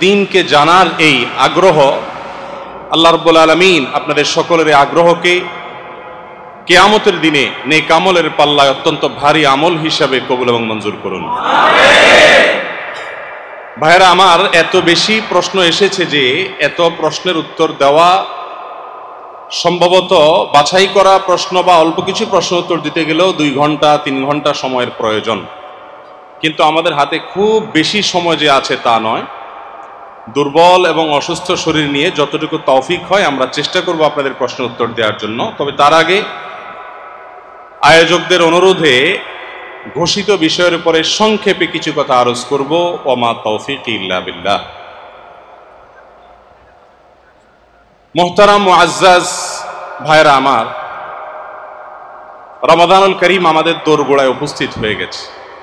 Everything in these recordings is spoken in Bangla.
দিনকে জানার এই আগ্রহ, আল্লাহ রাব্বুল আলামিন আপনাদের সকলের আগ্রহকে কিয়ামতের দিনে নেক আমলের পাল্লায় অত্যন্ত ভারী আমল হিসাবে কবুল এবং মঞ্জুর করুন। ভাইরা আমার, এত বেশি প্রশ্ন এসেছে যে এত প্রশ্নের উত্তর দেওয়া সম্ভবত বাছাই করা প্রশ্ন বা অল্প কিছু প্রশ্ন উত্তর দিতে গেলেও 2 ঘন্টা 3 ঘন্টা সময়ের প্রয়োজন। কিন্তু আমাদের হাতে খুব বেশি সময় যে আছে তা নয়। দুর্বল এবং অসুস্থ শরীর নিয়ে যতটুকু তৌফিক হয় আমরা চেষ্টা করব আপনাদের প্রশ্নের উত্তর দেওয়ার জন্য। তবে তার আগে আয়োজকদের অনুরোধে ঘোষিত বিষয়ের উপরে সংক্ষেপে কিছু কথা আরজ করব। ওমা তৌফিক ইল্লা বিল্লাহ। মুহতারাম মুআজ্জাজ ভাইরা আমার, রমাদানুল করিম আমাদের দোরগোড়ায় উপস্থিত হয়ে গেছে।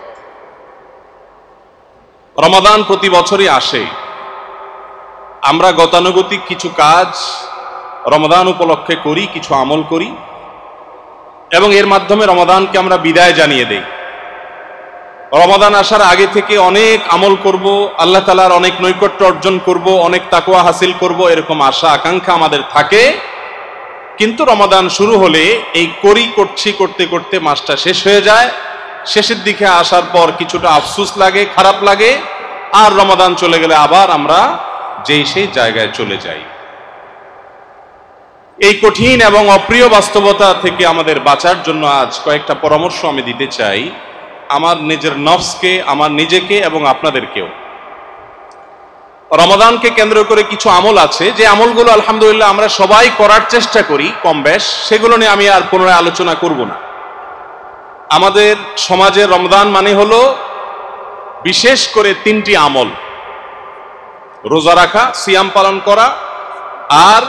রমাদান প্রতি বছরই আসে। আমরা গতানুগতিক কিছু কাজ রমাদান উপলক্ষে করি, কিছু আমল করি এবং এর মাধ্যমে রমাদানকে আমরা বিদায় জানিয়ে দেই। রমাদান আসার আগে থেকে অনেক আমল করব, আল্লাহ তাআলার অনেক নৈকট্য অর্জন করব, অনেক তাকওয়া হাসিল করব, এরকম আশা আকাঙ্ক্ষা আমাদের থাকে। কিন্তু রমাদান শুরু হলে এই করতে করতে মাসটা শেষ হয়ে যায়। শেষের দিকে আসার পর কিছুটা আফসোস লাগে, খারাপ লাগে, আর রমাদান চলে গেলে আবার আমরা সেই জায়গায় চলে যাই। এই কঠিন এবং অপ্রিয় বাস্তবতা থেকে আমাদের বাঁচার জন্য আজ কয়েকটা পরামর্শ আমি দিতে চাই, আমার নিজের নফসকে, আমার নিজেকে এবং আপনাদেরকেও। রমাদানকে কেন্দ্র করে কিছু আমল আছে, যে আমলগুলো আলহামদুলিল্লাহ আমরা সবাই করার চেষ্টা করি কম বেশ, সেগুলো নিয়ে আমি আর পুনরায় আলোচনা করব না। আমাদের সমাজে রমজান মানে হলো বিশেষ করে 3টি আমল: রোজা রাখা, সিয়াম পালন করা, আর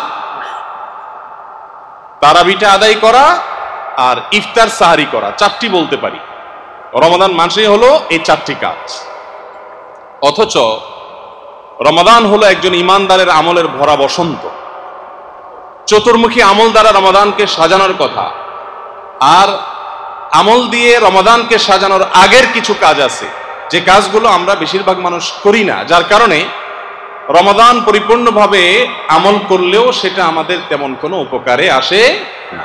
তারাবিটা আদায় করা, আর ইফতার সাহারি করা। 4টি বলতে পারি। রমাদান মাসে হলো এই 4টি কাজ। অথচ রমাদান হলো একজন ইমানদারের আমলের ভরা বসন্ত। চতুর্মুখী আমল দ্বারা রমাদানকে সাজানোর কথা। আর আমল দিয়ে রমাদানকে সাজানোর আগের কিছু কাজ আছে, যে কাজগুলো আমরা বেশিরভাগ মানুষ করি না, যার কারণে রমাদান পরিপূর্ণভাবে আমল করলেও সেটা আমাদের তেমন কোনো উপকারে আসে না।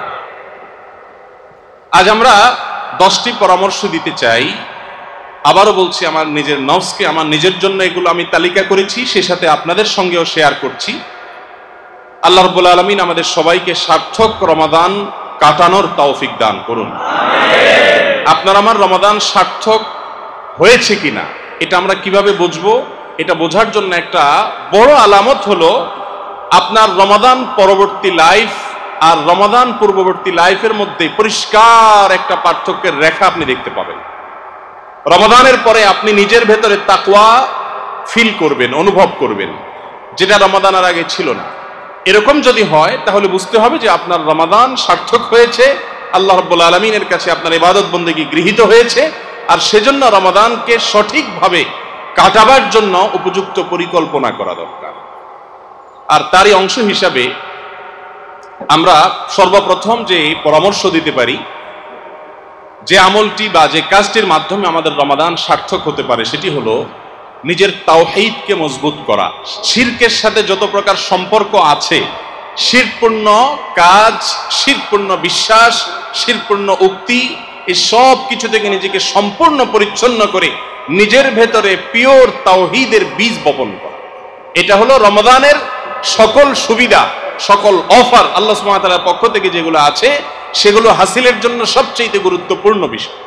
আজ আমরা 10টি পরামর্শ দিতে চাই। আবারও বলছি, আমার নিজের নফসকে, আমার নিজের জন্য এগুলো আমি তালিকা করেছি, সে সাথে আপনাদের সঙ্গেও শেয়ার করছি। আল্লাহ রাব্বুল আলামিন আমাদের সবাইকে সার্থক রমাদান কাটানোর তৌফিক দান করুন। আপনার আমার রমাদান সার্থক হয়েছে কিনা এটা আমরা কিভাবে বুঝবো? এটা বোঝার জন্য একটা বড় আলামত হলো আপনার রমাদান পরবর্তী লাইফ আর রমাদান পূর্ববর্তী লাইফের মধ্যে পরিষ্কার একটা পার্থক্যের রেখা আপনি দেখতে পাবেন। রমাদানের পরে আপনি নিজের ভেতরে তাকওয়া ফিল করবেন, অনুভব করবেন, যেটা রমাদানের আগে ছিল না। এরকম যদি হয় তাহলে বুঝতে হবে যে আপনার রমাদান সার্থক হয়েছে, আল্লাহ রাব্বুল আলামিনের কাছে আপনার ইবাদত বন্দেগী গৃহীত হয়েছে। আর সেজন্য রমাদানকে সঠিকভাবে কাটাবার জন্য উপযুক্ত পরিকল্পনা করা দরকার। আর তারই অংশ হিসাবে আমরা সর্বপ্রথম যে পরামর্শ দিতে পারি, যে আমলটি বা যে কাজটির মাধ্যমে আমাদের রমাদান সার্থক হতে পারে, সেটি হলো নিজের তাওহীদকে মজবুত করা। শিরকের সাথে যত প্রকার সম্পর্ক আছে, শিরকপূর্ণ কাজ, শিরকপূর্ণ বিশ্বাস, শিরকপূর্ণ উক্তি, এই সব কিছু থেকে নিজেকে সম্পূর্ণ পরিচ্ছন্ন করে নিজের ভেতরে পিওর তাওহীদের বীজ বপন করা। এটা হলো রমাদানের সকল সুবিধা, সকল অফার আল্লাহ সুবহানাহু ওয়া তাআলার পক্ষ থেকে যেগুলো আছে, সেগুলো হাসিলের জন্য সবচেয়ে গুরুত্বপূর্ণ বিষয়।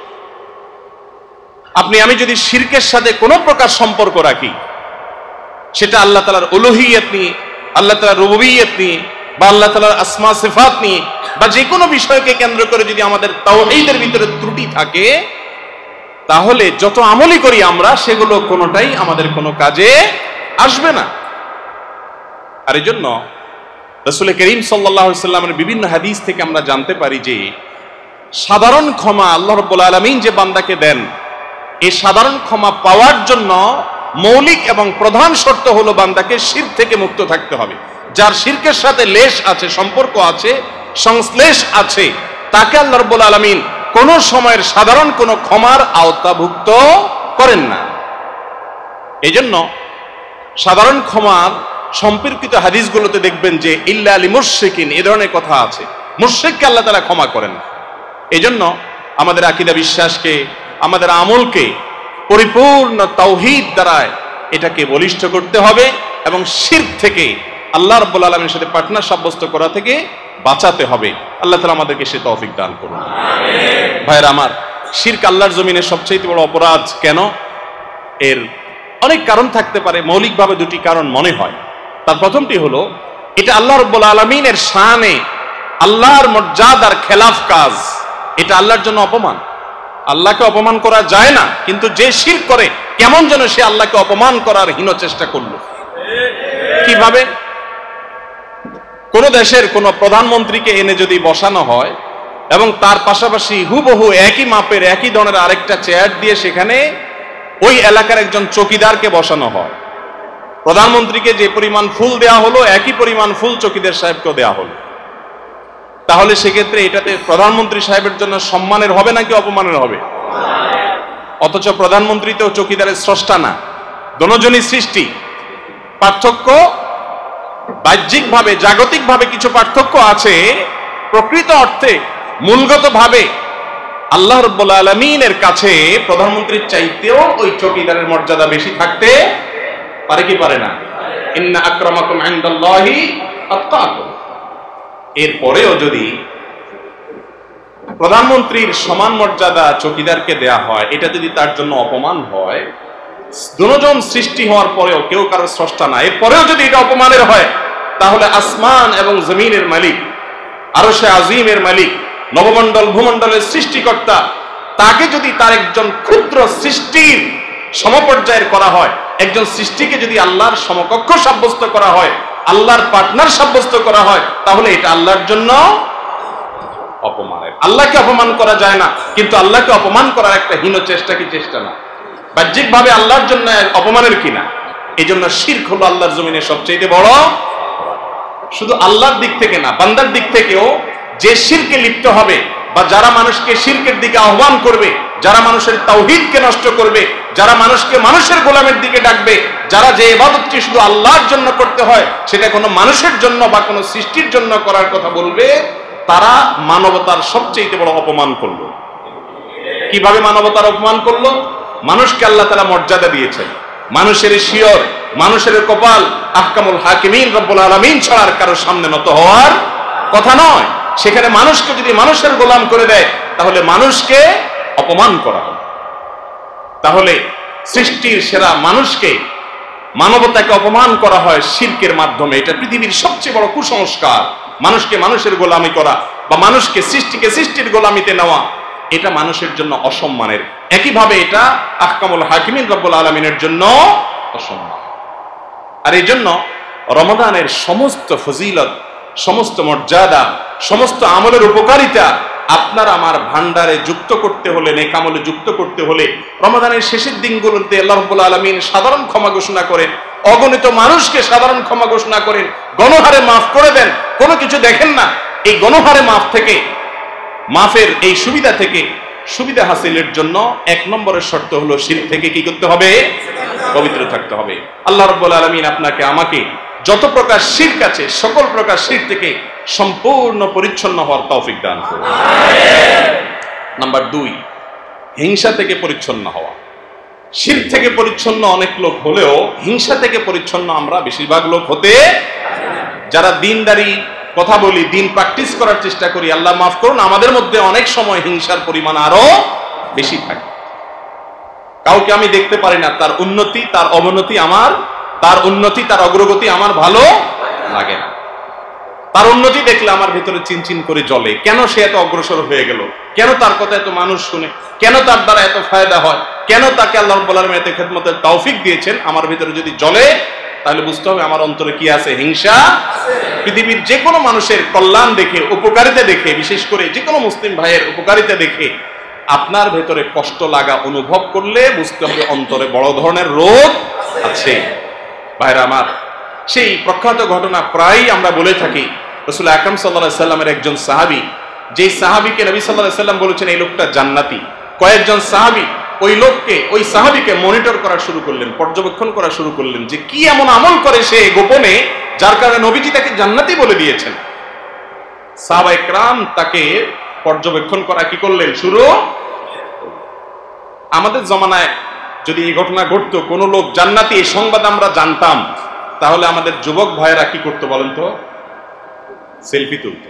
আমি যদি শিরকের সাথে কোনো প্রকার সম্পর্ক রাখি, সেটা আল্লাহ তাআলার উলুহিয়ত নিয়ে, আল্লাহ তাআলার রুবুবিয়ত নিয়ে, বা আল্লাহ তাআলার আসমা সিফাত নিয়ে, বা যে কোনো বিষয়কে কেন্দ্র করে যদি আমাদের তাওহীদের ভিতরে ত্রুটি থাকে, তাহলে যত আমলই করি আমরা, সেগুলো কোনোটাই আমাদের কোনো কাজে আসবে না। আর এই জন্য রাসূল করিম সাল্লাল্লাহু আলাইহি ওয়াসাল্লামের বিভিন্ন হাদিস থেকে আমরা জানতে পারি যে সাধারণ ক্ষমা আল্লাহ রাব্বুল আলামিন যে বান্দাকে দেন, এই সাধারণ ক্ষমা পাওয়ার জন্য মৌলিক এবং প্রধান শর্ত হলো বান্দাকে শিরক থেকে মুক্ত থাকতে হবে। যার শিরকের সাথে লেশ আছে, সম্পর্ক আছে, সংশ্লেষ আছে, তাকে আল্লাহ রাব্বুল আলামিন কোন সময়ের সাধারণ কোন ক্ষমার আওতাভুক্ত করেন না। এই জন্য সাধারণ ক্ষমার সম্পর্কিত হাদিসগুলোতে দেখবেন যে ইল্লা আলী মুশরিকিন এ ধরনের কথা আছে। মুশরিককে আল্লাহ তাআলা ক্ষমা করেন। এই জন্য আমাদের আকীদা বিশ্বাসকে, আমাদের আমলকে পরিপূর্ণ তাওহীদ দ্বারা এটাকে বলিষ্ঠ করতে হবে এবং শিরক থেকে, আল্লাহ রাব্বুল আলামিনের সাথে পার্টনার সাব্যস্ত করা থেকে বাঁচাতে হবে। আল্লাহ তাআলা আমাদেরকে সে তৌফিক দান করুন। আমিন। ভাইরা আমার, শিরক আল্লাহর জমিনে সবচেয়ে বড় অপরাধ কেন? এর অনেক কারণ থাকতে পারে, মৌলিকভাবে দুটি কারণ মনে হয়। তার প্রথমটি হলো, এটা আল্লাহ রাব্বুল আলামিনের শানে, আল্লাহর মর্যাদার খেলাফ কাজ। এটা আল্লাহর জন্য অপমান। আল্লাহকে অপমান করা যায় না, কিন্তু যে শিরক করে কেমন যেন সে আল্লাহকে অপমান করার হীন চেষ্টা করলো। কিভাবে? কোন দেশের কোন প্রধানমন্ত্রীকে এনে যদি বসানো হয় এবং তার পাশাপাশি হুবহু একই মাপের একই ধরনের আরেকটা চেয়ার দিয়ে সেখানে ওই এলাকার একজন চৌকিদারকে বসানো হয়, প্রধানমন্ত্রীকে যে পরিমাণ ফুল দেয়া হলো একই পরিমাণ ফুল চৌকিদার সাহেবকেও দেয়া হলো, তাহলে সেক্ষেত্রে এটাতে প্রধানমন্ত্রী সাহেবের জন্য সম্মানের হবে নাকি অপমানের হবে? অথচ প্রধানমন্ত্রী তো চৌকিদারের স্রষ্টা না, দোনোজনই সৃষ্টি। পার্থক্য বাহ্যিকভাবে, জাগতিকভাবে কিছু পার্থক্য আছে, প্রকৃত অর্থে মূলগতভাবে আল্লাহ রাব্বুল আলামিনের কাছে প্রধানমন্ত্রীর চাইতেও ওই চৌকিদারের মর্যাদা বেশি থাকতে পারে কি পারে না? ইন্না আকরামাকুম ইনদাল্লাহি আতকাকুম। এরপরেও যদি প্রধানমন্ত্রীর সমান মর্যাদা চৌকিদারকে দেয়া হয়, এটা যদি তার জন্য অপমান হয়, দুজন সৃষ্টি হওয়ার পরেও কেউ কারো স্রষ্টা না, এরপরেও যদি এটা অপমানের হয়, তাহলে আসমান এবং জমিনের মালিক, আরশে আজিমের মালিক, নবমণ্ডল ভূমণ্ডলের সৃষ্টিকর্তা, তাকে যদি তার একজন ক্ষুদ্র সৃষ্টির সমপর্যায়ের করা হয়, একজন সৃষ্টিকে যদি আল্লাহর সমকক্ষ সাব্যস্ত করা হয়, আল্লাহর পার্টনার সাব্যস্ত করা হয়, তাহলে এটা আল্লাহর জন্য অপমানের। আল্লাহকে অপমান করা যায় না, কিন্তু আল্লাহকে অপমান করার একটা হীন চেষ্টা কি চেষ্টা না? বাহ্যিকভাবে আল্লাহর জন্য অপমানের কিনা? এই জন্য শিরক হলো আল্লাহর জমিনে সবচেয়ে বড়। শুধু আল্লাহর দিক থেকে না, বান্দার দিক থেকেও যে শিরকে লিপ্ত হবে বা যারা মানুষকে শিরকের দিকে আহ্বান করবে, যারা মানুষের তাওহীদকে নষ্ট করবে, যারা মানুষকে মানুষের গোলামের দিকে ডাকবে, যারা যে ইবাদতটি শুধু আল্লাহর জন্য করতে হয় সেটা কোনো মানুষের জন্য বা কোনো সৃষ্টির জন্য করার কথা বলবে, তারা মানবতার সবচেয়ে বড় অপমান করলো। কিভাবে মানবতার অপমান করলো? মানুষকে আল্লাহ তাআলা মর্যাদা দিয়েছেন, মানুষের শিয়র, মানুষের কপাল আহকামুল হাকিমিন রব্বুল আলামিন ছাড়া আর কারো সামনে নত হওয়ার কথা নয়। সেখানে মানুষকে যদি মানুষের গোলাম করে দেয়, তাহলে মানুষকে অপমান করা হবে। তাহলে সৃষ্টির সেরা মানুষকে, মানবতাকে অপমান করা হয় শিরকের মাধ্যমে। এটা পৃথিবীর সবচেয়ে বড় কুসংস্কার। মানুষকে মানুষের গোলামি করা বা মানুষকে সৃষ্টিকে সৃষ্টির গোলামিতে নেওয়া, এটা মানুষের জন্য অসম্মানের। একইভাবে এটা আহকামুল হাকিমিন রব্বুল আলামিনের জন্য অসম্মান। আর এই জন্য রমাদানের সমস্ত ফজিলত, সমস্ত মর্যাদা, সমস্ত আমলের উপকারিতা আপনার আমার ভান্ডারে যুক্ত করতে হলে, নেক আমলে যুক্ত করতে হলে, রমাদানের শেষের দিনগুলোতে আল্লাহ রাব্বুল আলামিন সাধারণ ক্ষমা ঘোষণা করেন, অগণিত মানুষকে সাধারণ ক্ষমা ঘোষণা করেন, গণহারে মাফ করে দেন, কোনো কিছু দেখেন না। এই গণহারে মাফ থেকে, মাফের এই সুবিধা থেকে সুবিধা হাসিলের জন্য এক নম্বরের শর্ত হলো শিরক থেকে কি করতে হবে? পবিত্র থাকতে হবে। আল্লাহ রাব্বুল আলামিন আপনাকে আমাকে যত প্রকার শিরক আছে সকল প্রকার শিরক থেকে সম্পূর্ণ পরিচ্ছন্ন হওয়ার তৌফিক দান করুন। আমিন। নাম্বার 2, হিংসা থেকে পরিচ্ছন্ন হওয়া। শিরক থেকে পরিচ্ছন্ন অনেক লোক হলেও হিংসা থেকে পরিচ্ছন্ন আমরা বেশিরভাগ লোক হতে, যারা দিনদারি কথা বলি, দিন প্র্যাকটিস করার চেষ্টা করি, আল্লাহ মাফ করুন, আমাদের মধ্যে অনেক সময় হিংসার পরিমাণ আরো বেশি থাকে। কাউকে আমি দেখতে পারি না, তার উন্নতি তার অবনতি আমার, তার উন্নতি তার অগ্রগতি আমার ভালো লাগে না। তার উন্নতি দেখলে আমার ভিতরে চিনচিন করে জ্বলে, কেন সে এত অগ্রসর হয়ে গেল, কেন তার কথা এত মানুষ শুনে, কেন তার দ্বারা এত ফায়দা হয়, কেন তাকে আল্লাহ রাব্বুল আলামিন এত খেদমতের তৌফিক দিয়েছেন, আমার ভিতরে যদি জ্বলে, তাহলে বুঝতে হবে আমার অন্তরে কি আছে? হিংসা। পৃথিবীর যে কোনো মানুষের কল্যাণ দেখে, উপকারিতা দেখে, বিশেষ করে যে কোনো মুসলিম ভাইয়ের উপকারিতা দেখে আপনার ভেতরে কষ্ট লাগা অনুভব করলে বুঝতে হবে অন্তরে বড় ধরনের রোগ আছে। ভাইরা আমার, সেই প্রখ্যাত ঘটনা প্রায়ই আমরা বলে থাকি। রাসূল আকরাম সাল্লাল্লাহু আলাইহি সাল্লামের একজন সাহাবী, যে সাহাবীকে নবী সাল্লাল্লাহু আলাইহি সাল্লাম বলেছেন এই লোকটা জান্নাতি, কয়েকজন সাহাবী ওই লোককে, ওই সাহাবীকে মনিটর করা শুরু করলেন, পর্যবেক্ষণ করা শুরু করলেন যে কি এমন আমল করে সে গোপনে, যার কারণে নবীজি তাকে জান্নাতি বলে দিয়েছেন। সাহাবায়ে কেরাম তাকে পর্যবেক্ষণ করা কি করলেন, শুরু। আমাদের জমানায় যদি এই ঘটনা ঘটতো, কোন লোক জান্নাতি, এই সংবাদ আমরা জানতাম, তাহলে আমাদের যুবক ভাইয়েরা কি করতো বলেন তো? সেলফি তুলতো,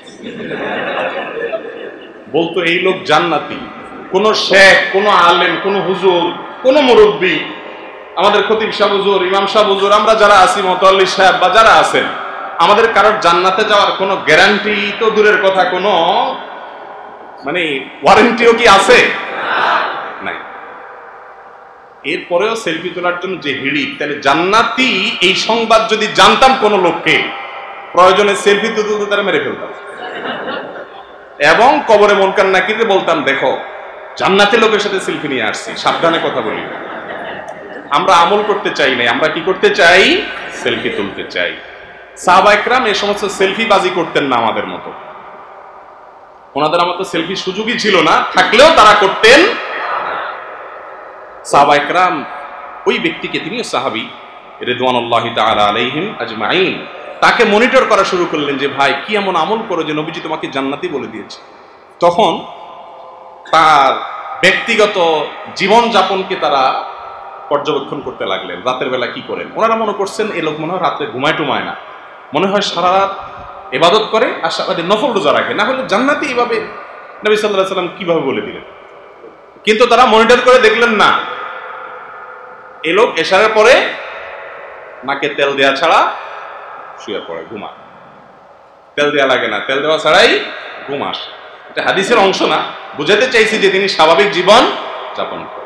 বলতো এই লোক জান্নাতি। কোন শেখ, কোন আলেম, কোন হুজুর, কোন মুরব্বী, আমাদের খতিব সাহেব হুজুর, ইমাম সাহেব হুজুর, আমরা যারা আছি, মুতাল্লি সাহেব বা যারা আছেন, আমাদের কারোর জান্নাতে যাওয়ার কোনো গ্যারান্টি তো দূরের কথা, কোনো মানে ওয়ারেন্টিও কি আছে? নাই। এরপরেও সেলফি তোলার জন্য যে হিড়িক, তাহলে জান্নাতি এই সংবাদ যদি জানতাম কোন লোককে, প্রয়োজনে সেলফি তুলতে তারা মেরে ফেলতাম, এবং কবরে মুনকার নাকিরকে বলতাম, দেখো জান্নাতি লোকের সাথে সেলফি নিয়ে আসছি, সাবধানে কথা বলি। আমরা আমল করতে চাই না, আমরা কি করতে চাই? সেলফি তুলতে চাই। সাহাবায়ে কেরাম এই সমস্ত সেলফি বাজি করতেন না আমাদের মতো, ওনাদের মতো সেলফি সুযোগই ছিল না, থাকলেও তারা করতেন। সাহাবায়ে কেরাম ওই ব্যক্তিকে, তিনি সাহাবী রিদওয়ানুল্লাহি তাআলা আলাইহিম আজমাইন, তাকে মনিটর করা শুরু করলেন যে ভাই কি এমন আমল করো যে নবীজি তোমাকে জান্নাতি বলে দিয়েছে। তখন তার ব্যক্তিগত জীবন যাপনকে তারা পর্যবেক্ষণ করতে লাগলেন। রাতের বেলা কি করেন, ওনারা মনে করছেন এই লোক মনে হয় রাত্রে ঘুমায় টুমায় না, মনে হয় সারা রাত ইবাদত করে আর সারাদিন নফল রোজা রাখে, না হলে জান্নাতি এইভাবে নবী সাল্লাল্লাহু আলাইহি ওয়াসাল্লাম কিভাবে বলে দিলেন। কিন্তু তারা মনিটর করে দেখলেন না, এই লোক এশারের পরে নাকে তেল দেয়া ছাড়া শুয়ে পড়ে, ঘুমায়। তেল দেওয়া লাগে না, তেল দেওয়া ছাড়াই ঘুম আসে। এটা হাদিসের অংশ না, বুঝাতে চাইছি যে তিনি স্বাভাবিক জীবন যাপন করেন।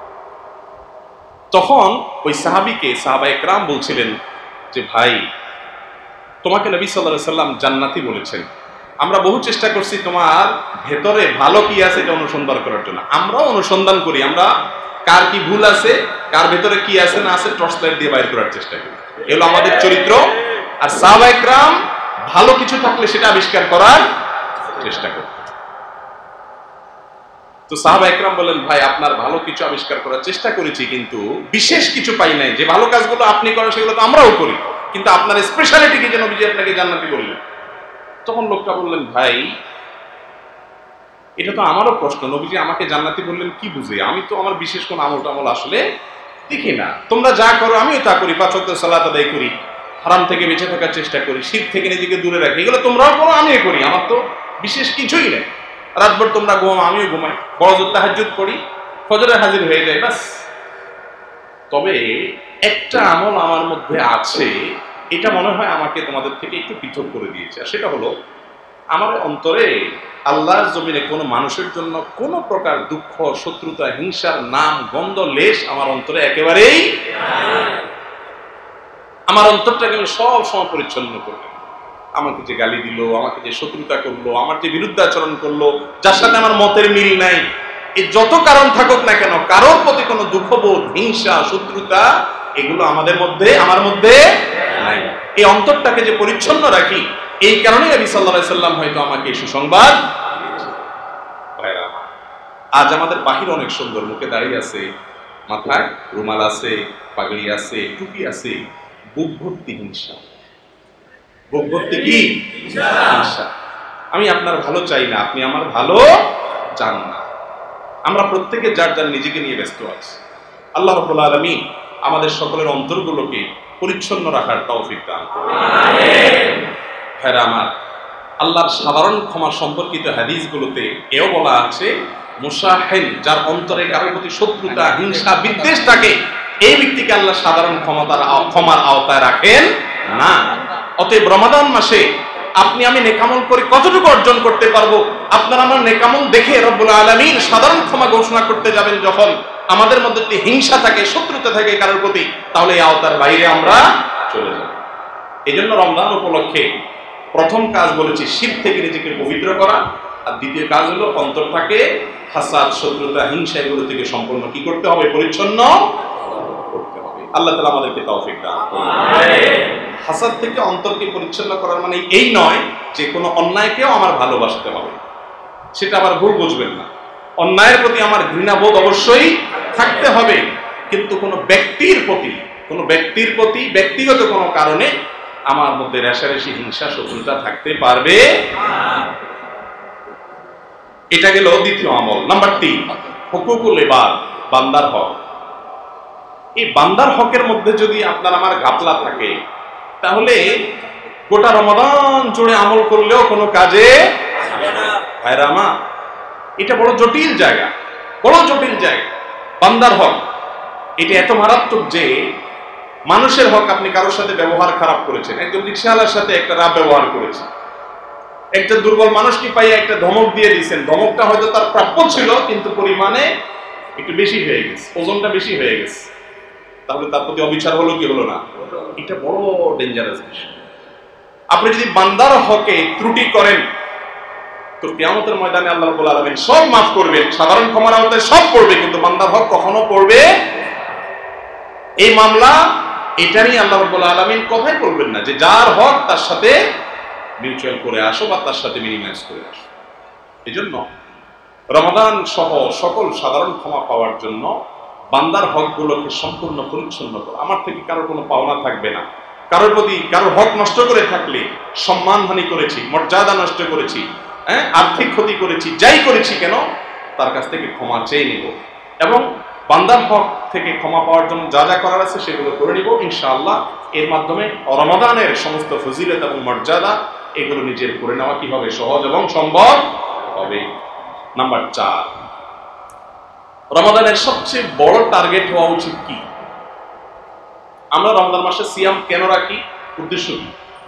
তখন ওই সাহাবীকে সাহাবায়ে কেরাম বলছিলেন যে ভাই তোমাকে নবী সাল্লাল্লাহু আলাইহি ওয়াসাল্লাম জান্নাতি বলেছেন, আমরা বহু চেষ্টা করছি তোমার ভেতরে ভালো কি আছে এটা অনুসন্ধান করার জন্য। আমরাও অনুসন্ধান করি, আমরা কার কি ভুল আছে, কার ভেতরে কি আছে না আছে, টর্চ লাইট দিয়ে বাইর করার চেষ্টা করি। এগুলো আমাদের চরিত্র। আর সাহাবায়ে কেরাম ভালো কিছু থাকলে সেটা আবিষ্কার করার চেষ্টা করে। তো সাহাবায়ে কেরাম বললেন ভাই আপনার ভালো কিছু আবিষ্কার করার চেষ্টা করেছি, কিন্তু বিশেষ কিছু পাই নাই। যে ভালো কাজগুলো আপনি করেন সেগুলো তো আমরাও করি, কিন্তু আপনার স্পেশালিটি কি যে নবীজি আপনাকে জান্নাতি বললেন। তখন লোকটা বললেন ভাই এটা তো আমারও প্রশ্ন, নবীজি আমাকে জান্নাতি বললেন কি বুঝে, আমি তো আমার বিশেষ কোন আমল টামল আসলে দেখি না। তোমরা যা করো আমিও তা করি, 5 ওয়াক্ত সালাত আদায় করি, হারাম থেকে বেঁচে থাকার চেষ্টা করি, শিরক থেকে নিজেকে দূরে রাখি, এগুলো তোমরাও করো আমিও করি, আমার তো বিশেষ কিছুই নেই। রাতভর তোমরা ঘুমাও আমিও ঘুমাই, বড় জোর তাহাজ্জুদ করি, ফজরে হাজির হয়ে যায়, বাস। তবে একটা আমল আমার মধ্যে আছে, এটা মনে হয় আমাকে তোমাদের থেকে একটু পৃথক করে দিয়েছে, আর সেটা হলো আমার অন্তরে আল্লাহর জমিনে কোনো মানুষের জন্য কোনো প্রকার দুঃখ, শত্রুতা, হিংসার নাম গন্ধ লেশ আমার অন্তরে একেবারেই, আমার অন্তরটাকে আমি সব সময় পরিচ্ছন্ন করব। আমাকে যে গালি দিল, আমাকে যে শত্রুতা করলো, আমার যে বিরুদ্ধাচরণ করলো, যার সাথে আমার মতের মিল নাই, এই যত কারণ থাকুক না কেন, কারোর প্রতি কোনো দুঃখবোধ, হিংসা, শত্রুতা এগুলো আমাদের মধ্যে, আমার মধ্যে নাই। এই অন্তরটাকে যে পরিচ্ছন্ন রাখি, এই কারণে নবী সাল্লাল্লাহু আলাইহি সাল্লাম হয়তো আমাকে সুসংবাদ। আজ আমাদের বাহির অনেক সুন্দর, মুখে দাঁড়িয়ে আছে, মাথায় রুমাল আছে, পাগড়ি আছে, টুপি আছে, বুক ভর্তি হিংসা। বুক ভর্তি কি হিংসা। আমি আপনার ভালো চাই না, আপনি আমার ভালো চান না। আমরা প্রত্যেকে যার যার নিজেকে নিয়ে ব্যস্ত আছি। আল্লাহ রাব্বুল আলামিন আমাদের সকলের অন্তরগুলোকে পরিচ্ছন্ন রাখার তৌফিক দান করুন। আমিন। ভাইরা আমার, আল্লাহর সাধারণ ক্ষমা সম্পর্কিত হাদিসগুলোতে এও বলা আছে মুসাহিন, যার অন্তরে কারোর প্রতি শত্রুতা, হিংসা, বিদ্বেষ থাকে, এই ব্যক্তিকে আল্লাহ সাধারণ ক্ষমার আওতায় রাখেন না। অতএব রমাদান মাসে আপনি আমি নেকামল করে কতটুকু অর্জন করতে পারবো, আপনার আমার নেকামল দেখে রব্বুল আলামিন সাধারণ ক্ষমা ঘোষণা করতে যাবেন যখন আমাদের মধ্যে যদি হিংসা থাকে, শত্রুতা থাকে কারোর প্রতি, তাহলে এই আওতার বাইরে আমরা চলে যাব। এই জন্য রমজান উপলক্ষে প্রথম কাজ বলেছি শিরক থেকে নিজেকে পবিত্র করা, আর দ্বিতীয় কাজ হলো অন্তরটাকে হাসাদ, শত্রুতা, হিংসা এগুলো থেকে সম্পূর্ণ কি করতে হবে, পরিচ্ছন্ন করতে হবে। আল্লাহ তাআলা আমাদেরকে তৌফিক দান করুন। আমিন। হাসাদ থেকে অন্তরকে পরিচ্ছন্ন করার মানে এই নয় যে কোনো অন্যায়কেও আমার ভালোবাসতে হবে, সেটা আবার ভুল বুঝবেন না। অন্যায়ের প্রতি আমার ঘৃণাবোধ অবশ্যই থাকতে হবে, কিন্তু কোনো ব্যক্তির প্রতি ব্যক্তিগত কোনো কারণে আমার মধ্যে রেষারেষি, হিংসা, শত্রুতা থাকতে পারবে না। এটা গেল দ্বিতীয় আমল। নাম্বার 3, হুকুকুল ইবাদ, বান্দার হক। এই বান্দার হকের মধ্যে যদি আপনার আমার ঘাপলা থাকে, তাহলে গোটা রমাদান জুড়ে আমল করলেও কোনো কাজে ভাইরা আমার, এটা বড় জটিল জায়গা, বান্দার হক। এটা এত মারাত্মক যে মানুষের হক আপনি কারোর সাথে ব্যবহার খারাপ করেছেন, একজন রিকশাওয়ালার সাথে একটা রাব ব্যবহার করেছেন, একটা দুর্বল মানুষকে পাইয়া একটা ধমক দিয়ে দিয়েছেন, ধমকটা হয়তো তার প্রাপ্য ছিল কিন্তু পরিমাণে একটু বেশি হয়ে গেছে, ওজনটা বেশি হয়ে গেছে, তাহলে তার প্রতি অবিচার হলো কি হলো না? এটা বড় ডেঞ্জারাস বিষয়। আপনি যদি বান্দার হকে ত্রুটি করেন তো কিয়ামতের ময়দানে আল্লাহ রাব্বুল আলামিন সব মাফ করবেন, সাধারণ ক্ষমার আওতায় সব পড়বে, কিন্তু বান্দার হক কখনো পড়বে। এই মামলা এটা নিয়ে আল্লাহ রাব্বুল আলামিন কথাই বলবেন না যে যার হক তার সাথে মিউচুয়াল করে আসো বা তার সাথে মিনিমাইজ করে আসো। এজন্য রমাদান সহ সকল সাধারণ ক্ষমা পাওয়ার জন্য বান্দার হকগুলোকে সম্পূর্ণ পরিচ্ছন্ন করো। আমার থেকে কারোর কোনো পাওনা থাকবে না, কারোর প্রতি কারোর হক নষ্ট করে থাকলে, সম্মানহানি করেছি, মর্যাদা নষ্ট করেছি, আর্থিক ক্ষতি করেছি, যাই করেছি কেন তার কাছ থেকে ক্ষমা চেয়ে নিব, এবং বান্দার হক থেকে ক্ষমা পাওয়ার জন্য যা যা করার আছে সেগুলো করে নিব ইনশাআল্লাহ। এর মাধ্যমে রমাদানের সমস্ত ফজিলত এবং মর্যাদা এগুলো নিজের করে নেওয়া কি হবে? সহজ এবং সম্ভব হবে। নাম্বার 4, রমাদানের সবচেয়ে বড় টার্গেট হওয়া উচিত কি? আমরা রমজান মাসে সিয়াম কেন রাখি? উদ্দেশ্য কি?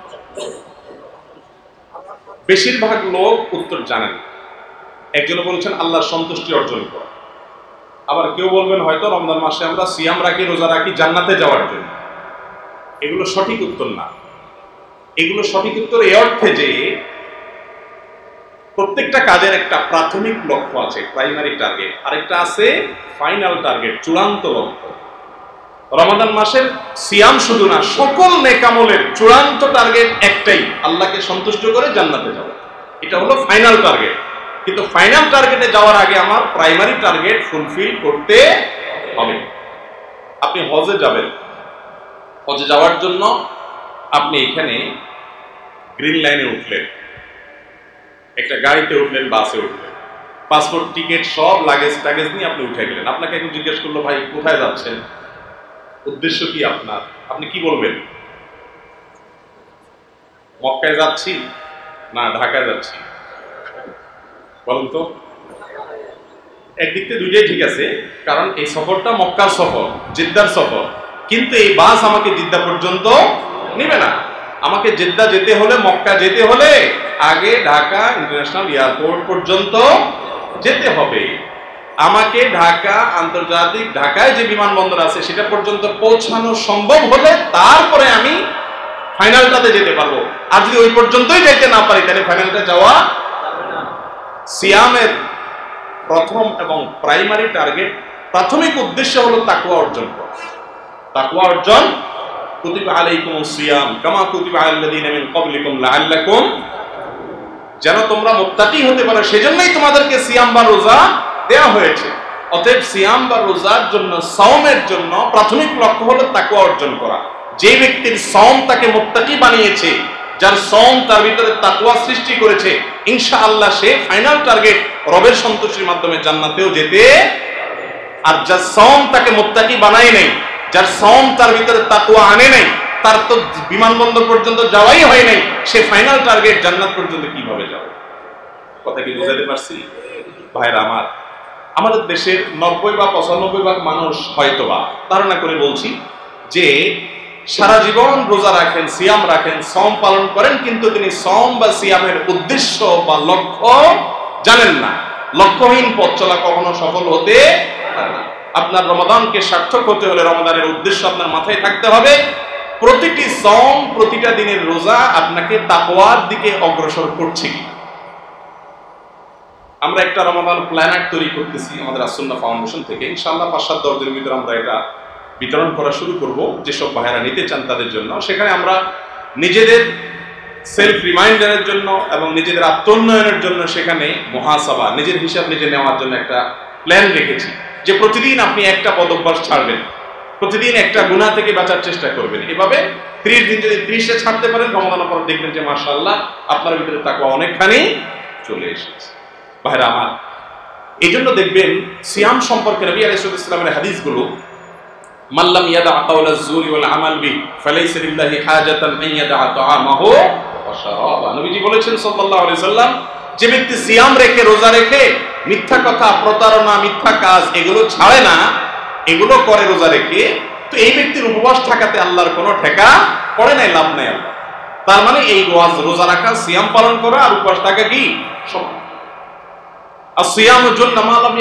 বেশিরভাগ লোক উত্তর জানেন। একজন বলছেন আল্লাহর সন্তুষ্টি অর্জন করা, আবার কেউ বলবেন হয়তো রমজান মাসে আমরা সিয়াম রাখি, রোজা রাখি জান্নাতে যাওয়ার জন্য। এগুলো সঠিক উত্তর না। এগুলো সঠিক উত্তর এই অর্থে যে প্রত্যেকটা কাজের একটা প্রাথমিক লক্ষ্য আছে, প্রাইমারি টার্গেট, আরেকটা আছে ফাইনাল টার্গেট, চূড়ান্ত লক্ষ্য। রমাদান মাসের সিয়াম শুধু না, সকল নেকামলের চূড়ান্ত টার্গেট একটাই, আল্লাহকে সন্তুষ্ট করে জান্নাতে যাওয়া। এটা হলো ফাইনাল টার্গেট। কিন্তু ফাইনাল টার্গেটে যাওয়ার আগে আমার প্রাইমারি টার্গেট ফুলফিল করতে হবে। আপনি হজে যাবেন, হজে যাওয়ার জন্য আপনি এখানে গ্রিন লাইনে উঠলেন, একটা গাড়িতে উঠলেন, বাসে উঠলেন, পাসপোর্ট, টিকিট সব লাগেজ টাগেজ নিয়ে আপনি উঠে গেলেন। আপনাকে একটু জিজ্ঞেস করলো, ভাই কোথায় যাচ্ছেন, উদ্দেশ্য কি আপনার? আপনি কি বলবেন? মক্কায় যাচ্ছি না ঢাকায় যাচ্ছি? বলুন তো। একদিক থেকে দুইটাই ঠিক আছে, কারণ এই সফরটা মক্কার সফর, জেদ্দার সফর, কিন্তু এই বাস আমাকে জেদ্দা পর্যন্ত নেবে না। আমাকে জেদ্দা যেতে হলে, মক্কা যেতে হলে আগে ঢাকা ইন্টারন্যাশনাল এয়ারপোর্ট পর্যন্ত যেতে হবে। আমাকে ঢাকা আন্তর্জাতিক, ঢাকায় যে বিমানবন্দর আছে সেটা পর্যন্ত পৌঁছানো সম্ভব হলে তারপরে আমি ফাইনালটাতে যেতে পারবো। আর যদি ওই পর্যন্তই যেতে না পারি তাহলে ফাইনালটা যাওয়া যাবে না। সিয়ামের প্রথম এবং প্রাইমারি টার্গেট, প্রাথমিক উদ্দেশ্য হলো তাকওয়া অর্জন করা। তাকওয়া অর্জন, কুতিবা আলাইকুমুস সিয়াম কামা কুতিবা আলাল্লাযিনা মিন ক্বাবলিকুম লাআল্লাকুম, যেন তোমরা মুত্তাকি হতে পারো সেজন্যই তোমাদেরকে সিয়াম বা রোজা দেয়া হয়েছে। অতএব সিয়াম বা রোজার জন্য, সাওমের জন্য প্রাথমিক লক্ষ্য হলো তাকওয়া অর্জন করা। যে ব্যক্তির সাওম তাকে মুত্তাকি বানিয়েছে, যার সাওম তার ভিতরে তাকওয়া সৃষ্টি করেছে, ইনশাআল্লাহ সে ফাইনাল টার্গেট রবের সন্তুষ্টির মাধ্যমে জান্নাতেও যেতে। আর যার সাওম তাকে মুত্তাকি বানায় নাই, যার সাওম তার ভিতরে তাকওয়া আনে নাই, তার তো বিমানবন্দর পর্যন্ত যাওয়াই হয় নাই, সে ফাইনাল টার্গেট জান্নাত পর্যন্ত কিভাবে যাবে? কথা কি বুঝাতে পারছি ভাইরা আমার? আমাদের দেশের 90 বা 95% মানুষ হয়তোবা ধারণা করে বলছি যে সারা জীবন রোজা রাখেন, সিয়াম রাখেন, সাওম পালন করেন, কিন্তু তিনি সাওম বা সিয়ামের উদ্দেশ্য বা লক্ষ্য জানেন না। লক্ষ্যহীন পথ চলা কখনো সফল হতে পারে না। আপনার রমাদানকে সার্থক হতে হলে রমাদানের উদ্দেশ্য আপনার মাথায় থাকতে হবে। প্রতিটি সাওম, প্রতিটা দিনের রোজা আপনাকে তাকওয়ার দিকে অগ্রসর করছে কি? আমরা একটা রমাদান প্ল্যানার তৈরি করতেছি আমাদের আসুন্নাহ ফাউন্ডেশন থেকে। ইনশাআল্লাহ 5-7 দিনের ভিতরে আমরা এটা বিতরণ করা শুরু করব যেসব ভাইয়েরা নিতে চান তাদের জন্য। সেখানে আমরা নিজেদের সেলফ রিমাইন্ডারের জন্য এবং নিজেদের আত্মোন্নয়নের জন্য সেখানে মুহাসাবা, নিজের হিসাব নিজে নেওয়ার জন্য একটা প্ল্যান রেখেছি যে প্রতিদিন আপনি একটা পদভ্যাস ছাড়বেন, প্রতিদিন একটা গুনাহ থেকে বাঁচার চেষ্টা করবেন। এভাবে 30 দিন যদি 30টা ছাড়তে পারেন, রমাদানের পর দেখবেন যে মাশাআল্লাহ আপনার ভিতরে তাকওয়া অনেকখানি চলে এসেছে। ভাইরা আমার, এই জন্য দেখবেন সিয়াম সম্পর্কে নবী আলাইহিস সালামের হাদিসগুলো, মাল্লাম ইয়াদা কাওলা যুরি ওয়াল আমাল বি ফালাইসা লিল্লাহি হাজাতান আন ইয়াদা তাআমাহু ওয়া শারাবা। নবীজি বলেছেন সাল্লাল্লাহু আলাইহি সাল্লাম, যে ব্যক্তি সিয়াম রেখে, রোজা রেখে মিথ্যা কথা, প্রতারণা, মিথ্যা কাজ এগুলো ছাড়ে না, এগুলো করে রোজা রেখে, তো এই ব্যক্তির উপবাস থাকাতে আল্লাহর কোনো ঠেকা পড়ে নাই, লাভ নাই আল্লাহ। তার মানে এই রোজা রাখা, সিয়াম পালন করা আর উপবাস থাকা কি সমান। আর সিয়ামের জন্য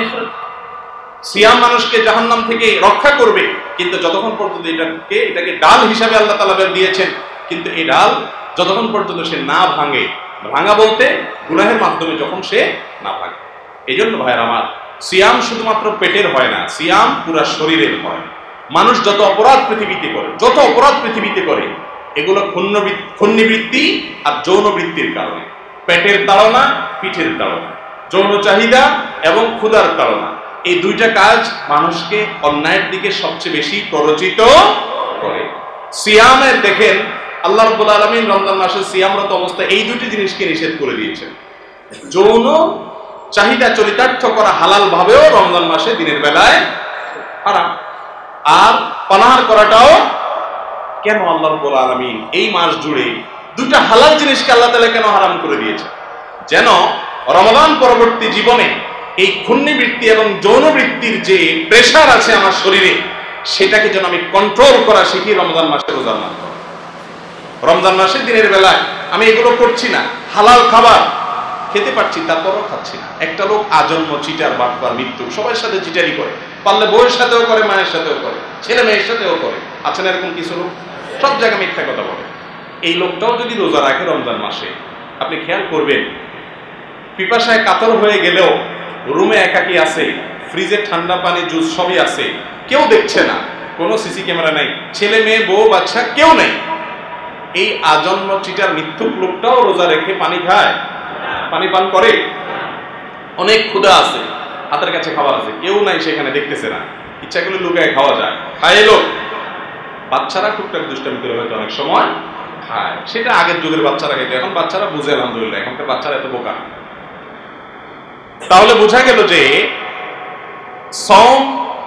সিয়াম মানুষকে জাহান্নাম থেকে রক্ষা করবে, কিন্তু যতক্ষণ পর্যন্ত এটাকে ডাল হিসাবে আল্লাহ তাআলা দিয়েছেন, কিন্তু এই ডাল যতক্ষণ পর্যন্ত সে না ভাঙে, ভাঙা বলতে গুনাহের মাধ্যমে যখন সে না ভাঙে। এই জন্য ভাইয়ের আমার, সিয়াম শুধুমাত্র পেটের হয় না, সিয়াম পুরা শরীরের হয়। মানুষ যত অপরাধ পৃথিবীতে করে এগুলো ক্ষুণ্ণবৃত্তি আর যৌনবৃত্তির কারণে। পেটের তাড়না, পিঠের তাড়না, যৌন চাহিদা এবং ক্ষুধার তাড়না, এই দুইটা কাজ মানুষকে অন্যায়ের দিকে সবচেয়ে বেশি প্ররোচিত করে। সিয়ামের দেখেন আল্লাহ রাব্বুল আলামিন রমজান মাসে সিয়ামরত অবস্থায় এই দুটি জিনিসকে নিষেধ করে দিয়েছেন। যৌন চাহিদা চরিতার্থ করা হালাল ভাবেও রমজান মাসে দিনের বেলায় হারাম, আর পানাহার করাটাও কেন আল্লাহ রাব্বুল আলামিন এই মাস জুড়ে দুটা হালাল জিনিসকে আল্লাহ তাআলা কেন হারাম করে দিয়েছেন? যেন রমাদান পরবর্তী জীবনে এই ক্ষুণ্ণবৃত্তি এবং যৌনবৃত্তির যে প্রেশার আছে আমার শরীরে, সেটাকে যেন আমি কন্ট্রোল করা শিখি রমজান মাসে, রোজার মাধ্যমে। রমজান মাসে দিনের বেলায় আমি এগুলো করছি না, হালাল খাবার খেতে পারছি তারপরও খাচ্ছি না। একটা লোক আজন্ম চিটার, বাটপার, মৃত্যু, সবার সাথে চিটারি করে, পারলে বউয়ের সাথেও করে, মায়ের সাথেও করে, ছেলে মেয়ের সাথেও করে। আছেন এরকম কিছু লোক, সব জায়গায় মিথ্যা কথা বলে। এই লোকটাও যদি রোজা রাখে রমজান মাসে, আপনি খেয়াল করবেন পিপাসায় কাতর হয়ে গেলেও রুমে একাকি আছে, ফ্রিজে ঠান্ডা পানি, জুস সবই আছে, কেউ দেখছে না, কোনো সিসি ক্যামেরা নাই, ছেলে মেয়ে বউ বাচ্চা কেউ নেই। এই আজন্ম চিটার মিথ্যুক লোকটাও রোজা রেখে পানি খায়, পানি পান করে। অনেক ক্ষুধা আছে, হাতের কাছে খাবার আছে, কেউ নাই সেখানে, দেখতেছে না, ইচ্ছা করলে লুকায় খাওয়া যায়, খায় লোক। বাচ্চারা টুকটাক দুষ্টামি করে হয়তো অনেক সময় খায়, সেটা আগের যুগের বাচ্চারা খেতে, এখন বাচ্চারা বুঝে আলহামদুলিল্লাহ, এখনকার বাচ্চারা এত বোকা। তাহলে বোঝা গেল যে সওম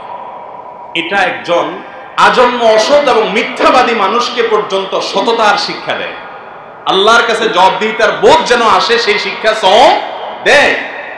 এটা একজন আজন্ম অসৎ এবং মিথ্যাবাদী মানুষকে পর্যন্ত সততার শিক্ষা দেয়। আল্লাহর কাছে জবাবদিহিতার বোধ যেন আসে, সেই শিক্ষা সওম দেয়।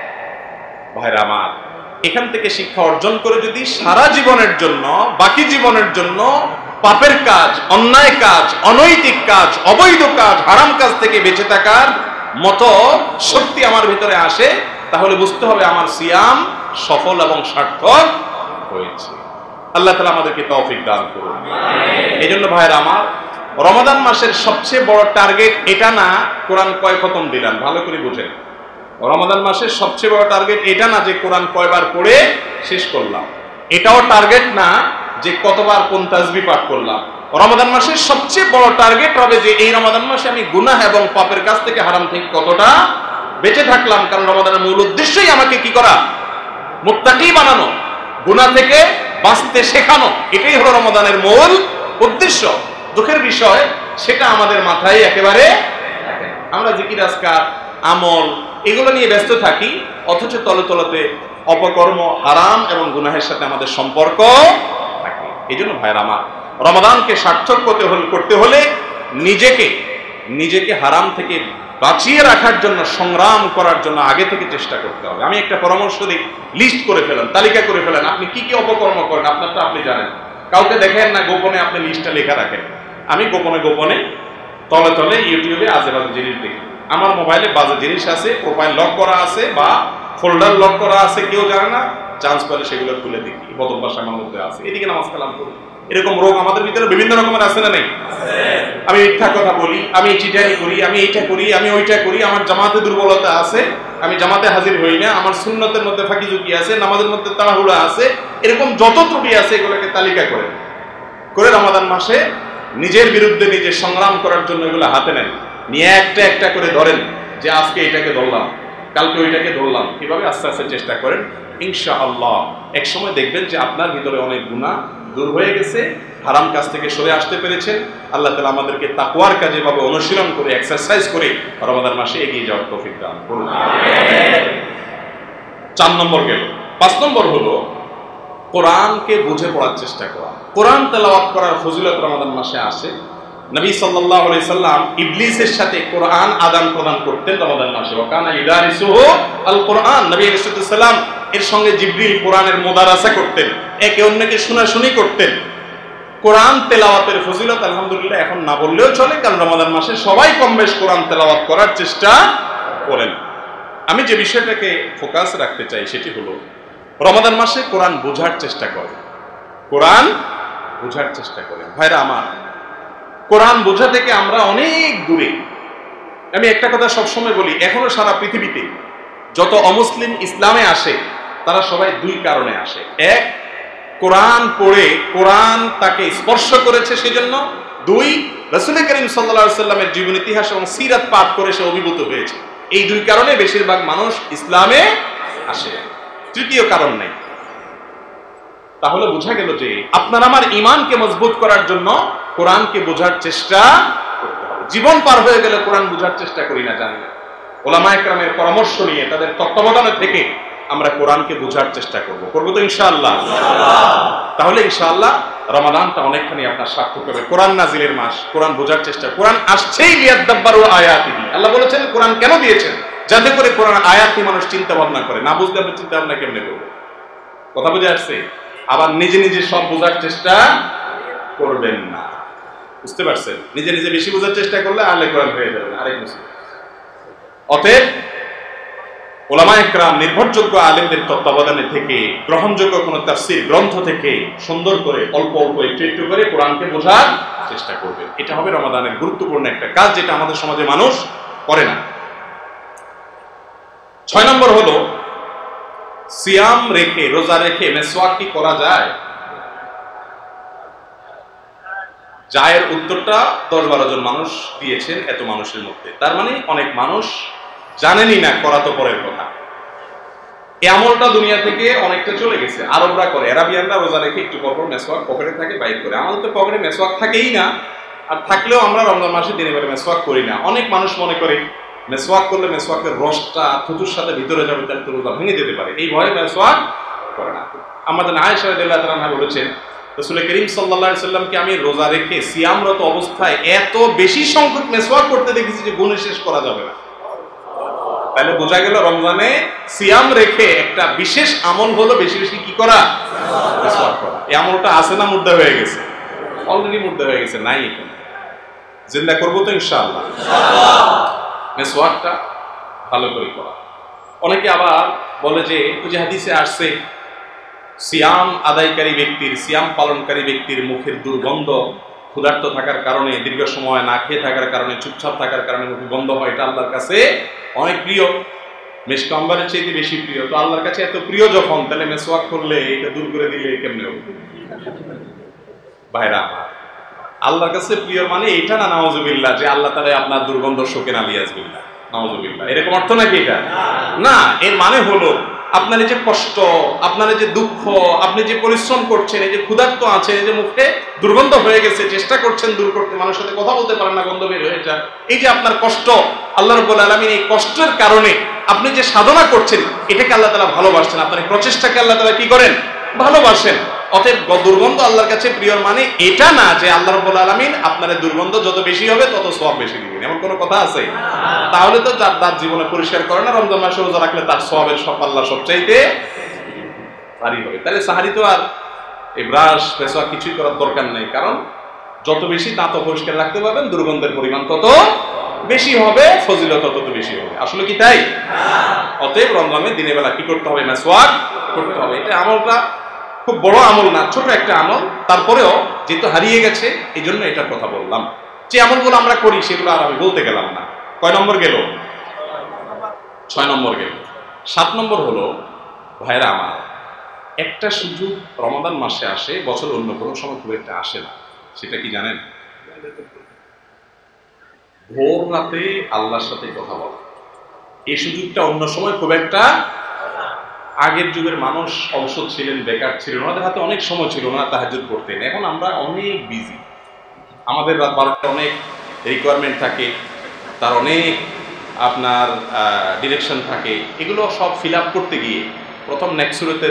ভাইরা আমার, এখান থেকে শিক্ষা অর্জন করে যদি সারা জীবনের জন্য, বাকি জীবনের জন্য পাপের কাজ, অন্যায় কাজ, অনৈতিক কাজ, অবৈধ কাজ, হারাম কাজ থেকে বেঁচে থাকার মতো শক্তি আমার ভিতরে আসে, তাহলে বুঝতে হবে আমার সিয়াম সফল এবং সার্থক হয়েছে। আল্লাহ তাআলা আমাদেরকে তৌফিক দান করুন। এই জন্য ভাইরা আমার, রমাদান মাসের সবচেয়ে বড় টার্গেট এটা না কোরআন কয় খতম দিলাম, ভালো করে বুঝেন। রমাদান মাসের সবচেয়ে বড় টার্গেট এটা না যে কোরআন কয়বার পড়ে শেষ করলাম, এটাও টার্গেট না যে কতবার কোন তাসবিহ পাঠ করলাম। রমাদান মাসের সবচেয়ে বড় টার্গেট হবে যে এই রমাদান মাসে আমি গুনাহ এবং পাপের কাছ থেকে, হারাম থেকে কতটা বেঁচে থাকলাম। কারণ রমাদানের মূল উদ্দেশ্যই আমাকে কি করা? মুত্তাকি বানানো, গুনাহ থেকে বাঁচতে শেখানো। এটাই হলো রমাদানের মূল উদ্দেশ্য। দুঃখের বিষয় সেটা আমাদের মাথায় একেবারে, আমরা জিকির আজকার, আমল এগুলো নিয়ে ব্যস্ত থাকি, অথচ তলে তলতে অপকর্ম, হারাম এবং গুনাহের সাথে আমাদের সম্পর্ক থাকে। এই জন্য ভাইরা আমার, রমাদানকে সার্থক করতে হলে নিজেকে হারাম থেকে বাঁচিয়ে রাখার জন্য, সংগ্রাম করার জন্য আগে থেকে চেষ্টা করতে হবে। আমি একটা পরামর্শ দিই, লিস্ট করে ফেলেন, তালিকা করে ফেলেন, আপনি কি কি অপকর্ম করেন, আপনারটা আপনি জানেন, কাউকে দেখেন না, গোপনে আপনি লিস্টটা লেখা রাখেন। আমি গোপনে তলে তলে ইউটিউবে আজে বাজে জিনিস দেখি, আমার মোবাইলে বাজে জিনিস আছে, প্রোফাইল লক করা আছে বা ফোল্ডার লক করা আছে, কেউ জানে না, চান্স পেলে সেগুলো খুলে দেখি, বদভ্যাস আমার মধ্যে আছে। এদিকে নামাজ কালাম করি, এরকম রোগ আমাদের ভিতরে বিভিন্ন রকমের আছে না নেই? আমি মিথ্যা কথা বলি, আমি চিটারি করি, আমি এইটা করি, আমি ওইটা করি, আমার জামাতে দুর্বলতা আছে, আমি জামাতে হাজির হই না, আমার সুন্নতের মধ্যে ফাঁকি ঝুঁকি আছে, নামাজের মধ্যে তাড়াহুড়া আছে, এরকম যত ত্রুটি আছে এগুলোকে তালিকা করে রমাদান মাসে নিজের বিরুদ্ধে নিজে সংগ্রাম করার জন্য এগুলো হাতে নেন। নিয়ে একটা একটা করে ধরেন, যে আজকে এটাকে ধরলাম, কালকে ওইটাকে ধরলাম, এভাবে আস্তে আস্তে চেষ্টা করেন। ইনশাআল্লাহ এক সময় দেখবেন যে আপনার ভিতরে অনেক গুনাহ দূর হয়ে গেছে, হারাম কাজ থেকে সরে আসতে পেরেছেন। আল্লাহ তাআলা আমাদেরকে তাকওয়ার কাজে ভাবে অনুশীলন করে, এক্সারসাইজ করে রমাদান মাসে এগিয়ে যাওয়ার তৌফিক দান করুন। 4 নম্বর গেল। 5 নম্বর হলো কোরআনকে বুঝে পড়ার চেষ্টা করা। কোরআন তেলাওয়াত করার ফজিলত রমাদান মাসে আসে। নবী সাল্লাল্লাহু আলাইহি সাল্লাম ইবলিসের সাথে কোরআন আদান প্রদান করতেন রমাদান মাসে। ওয়াকানা ইদারিসুহু আল কোরআন, নবী রাসূলুল্লাহ সাল্লাম এর সঙ্গে জিবরিল কোরআনের মুদারাসা করতেন, একে অন্যকে শোনাশুনি করতেন। কোরআন তেলাওয়াতের ফজিলত আলহামদুলিল্লাহ এখন না বললেও চলে, কারণ রমাদান মাসে সবাই কম বেশ কোরআন তেলাওয়াত করার চেষ্টা করেন। আমি যে বিষয়টাকে ফোকাস রাখতে চাই সেটি হলো রমাদান মাসে কোরআন বোঝার চেষ্টা করে, কোরআন বোঝার চেষ্টা করে। ভাইরা আমার, কোরআন বোঝা থেকে আমরা অনেক দূরে। আমি একটা কথা সবসময় বলি, এখনো সারা পৃথিবীতে যত অমুসলিম ইসলামে আসে তারা সবাই 2 কারণে আসে। এক, কোরআন পড়ে কোরআন তাকে স্পর্শ করেছে সেজন্য। 2, রাসূল করিম সাল্লাল্লাহু আলাইহি সাল্লামের জীবন ইতিহাস এবং সিরাত পাঠ করে সে অভিভূত হয়েছে। এই 2 কারণে বেশিরভাগ মানুষ ইসলামে আসে, তৃতীয় কারণ নেই। তাহলে বোঝা গেল যে আপনার আমার ঈমানকে মজবুত করার জন্য কোরআনকে বোঝার চেষ্টা করতে হবে। জীবন পার হয়ে গেলে কোরআন বোঝার চেষ্টা করি না, জানি না। ওলামায়ে কেরামের পরামর্শ নিয়ে তাদের তত্ত্বাবধানে থেকে আমরা কোরআনকে বোঝার চেষ্টা করব তো ইনশাআল্লাহ। তাহলে ইনশাআল্লাহ রমাদানটা অনেকখানি আপনার সার্থক হবে। কোরআন নাজিলের মাস, কোরআন বোঝার চেষ্টা। কোরআন আসছেই লিয়াদাব্বারু আয়াতিহি, আল্লাহ বলেছেন কোরআন কেন দিয়েছেন? যাতে করে কোরআন আয়াতটি মানুষ চিন্তা ভাবনা করে। না বুঝলে আপনি চিন্তা ভাবনা কেমনে করবে? কথা বুঝে আসছে? আবার নিজে নিজে সব বোঝার চেষ্টা করবেন না, বুঝতে পারছেন? নিজে নিজে বেশি বোঝার চেষ্টা করলে আলে কোরআন হয়ে যাবে আরেক মুসলিম। অতএব ওলামায়ে কেরাম নির্ভরযোগ্য আলেমদের তত্ত্বাবধানে থেকে গ্রহণযোগ্য কোনো তাফসীর গ্রন্থ থেকে সুন্দর করে অল্প অল্প একটু একটু করে কোরআনকে বোঝার চেষ্টা করবেন। এটা হবে রমাদানের গুরুত্বপূর্ণ একটা কাজ, যেটা আমাদের সমাজে মানুষ করে না। 6 নম্বর হলো সিয়াম রেখে, রোজা রেখে মেসওয়াক কি করা যায়? জায়ের উত্তরটা 10-12 জন মানুষ দিয়েছেন এত মানুষের মধ্যে। তার মানে অনেক মানুষ জানেনই না, করা তো পরের কথা। এই আমলটা দুনিয়া থেকে অনেকটা চলে গেছে। আরবরা করে, আরাবিয়ানরা রোজা রেখে একটু পর পর মেসওয়াক পকেটে থাকে বাইর করে। আমাদের তো পকেটে মেসওয়াক থাকেই না, আর থাকলেও আমরা রমজান মাসে দিনে বেলা মেসওয়াক করি না। অনেক মানুষ মনে করে মেসওয়াক করলে মেসওয়াকের রসটা থুতুর সাথে ভিতরে যাবে, তাহলে তো রোজা ভেঙে যেতে পারে, এই ভয়ে মেসওয়াক করে না। আমাদের আয়েশা রাদিয়াল্লাহু তাআলা বলেছেন রাসূল করিম সাল্লাল্লাহু আলাইহি সাল্লামকে আমি রোজা রেখে সিয়ামরত অবস্থায় এত বেশি সংখ্যক মেসওয়াক করতে দেখেছি যে গুণে শেষ করা যাবে না। তাহলে বোঝা গেল রমজানে সিয়াম রেখে একটা বিশেষ আমল হলো বেশি বেশি কি করা? মেসওয়াক করা। এই আমলটা আছে না মুর্দা হয়ে গেছে? অলরেডি মুর্দা হয়ে গেছে, নাই এখন। জিন্দা করবো তো ইনশাআল্লাহ। মেসওয়াকটা ভালো করে করা। অনেকে আবার বলে যে ওই যে হাদিসে আসছে সিয়াম আদায়কারী ব্যক্তির, সিয়াম পালনকারী ব্যক্তির মুখের দুর্গন্ধ ক্ষুধার্ত থাকার কারণে, দীর্ঘ সময় না খেয়ে থাকার কারণে, চুপচাপ থাকার কারণে মুখে গন্ধ হয়। এটা আল্লাহর কাছে অনেক প্রিয়, মেশক আম্বারের চাইতে বেশি প্রিয়। তো আল্লাহর কাছে এত প্রিয় যখন, তাহলে মেসওয়াক করলে এটা দূর করে দিলে কেমনে হবে? ভাইরা আমার, আল্লাহর কাছে প্রিয় মানে এটা না নাউজুবিল্লাহ যে আল্লাহ তাআলা আপনার দুর্গন্ধ শোকে না লিয়াজবিল্লাহ, নাউজুবিল্লাহ, এরকম অর্থ নাকি এটা? না, এর মানে হলো আপনার এই যে কষ্ট, আপনার এই যে দুঃখ, আপনি যে পরিশ্রম করছেন, এই যে ক্ষুধার্ত আছেন, এই যে মুখে দুর্গন্ধ হয়ে গেছে, চেষ্টা করছেন দূর করতে, মানুষের সাথে কথা বলতে পারেন না, গন্ধ বের হয়ে যায়, এই যে আপনার কষ্ট, আল্লাহ রাব্বুল আলামিন এই কষ্টের কারণে আপনি যে সাধনা করছেন এটাকে আল্লাহ তাআলা ভালোবাসেন, আপনার এই প্রচেষ্টাকে আল্লাহ তাআলা কি করেন? ভালোবাসেন। অতএব দুর্গন্ধ আল্লাহর কাছে প্রিয় মানে এটা না যে আল্লাহ রাব্বুল আলামিন আপনার দুর্গন্ধ যত বেশি হবে তত সওয়াব বেশি দিবেন, এমন কোনো কথা আছে? তাহলে তো যার তার জীবনে পরিষ্কার করে না, রমজান মাসে রোজা রাখলে তার সওয়াবের সব আল্লাহ সবচাইতে ভারী হবে। তাহলে সাহারি তো আর এই ব্রাশ ফেসওয়াশ কিছুই করার দরকার নেই, কারণ যত বেশি দাঁত পরিষ্কার রাখতে পারবেন দুর্গন্ধের পরিমাণ তত বেশি হবে, ফজিলত তত বেশি হবে। আসলে কি তাই? অতএব রমজানে দিনের বেলা কি করতে হবে? মেসওয়াক করতে হবে। এটা আমলটা খুব বড় আমল না, ছোট একটা আমল, তারপরেও যেহেতু হারিয়ে গেছে এই জন্য এটার কথা বললাম। যে আমলগুলো আমরা করি সেগুলো আর আমি বলতে গেলাম না। কয় নম্বর গেল? 6 নম্বর গেল। 7 নম্বর হলো ভাইরা আমার, একটা সুযোগ রমাদান মাসে আসে, বছর অন্য কোনো সময় খুব একটা আসে না। সেটা কি জানেন? ভোর রাতে আল্লাহর সাথে কথা বলা, এই সুযোগটা অন্য সময় খুব একটা, আগের যুগের মানুষ অবসর ছিলেন, বেকার ছিলেন, ওনাদের হাতে অনেক সময় ছিল, ওনারা তাহাজ্জুদ করতেন। এখন আমরা অনেক বিজি, আমাদের রাত 12টা অনেক রিকোয়ারমেন্ট থাকে, তার অনেক আপনার ডিরেকশন থাকে, এগুলো সব ফিল আপ করতে গিয়ে প্রথম নেক্সুরতের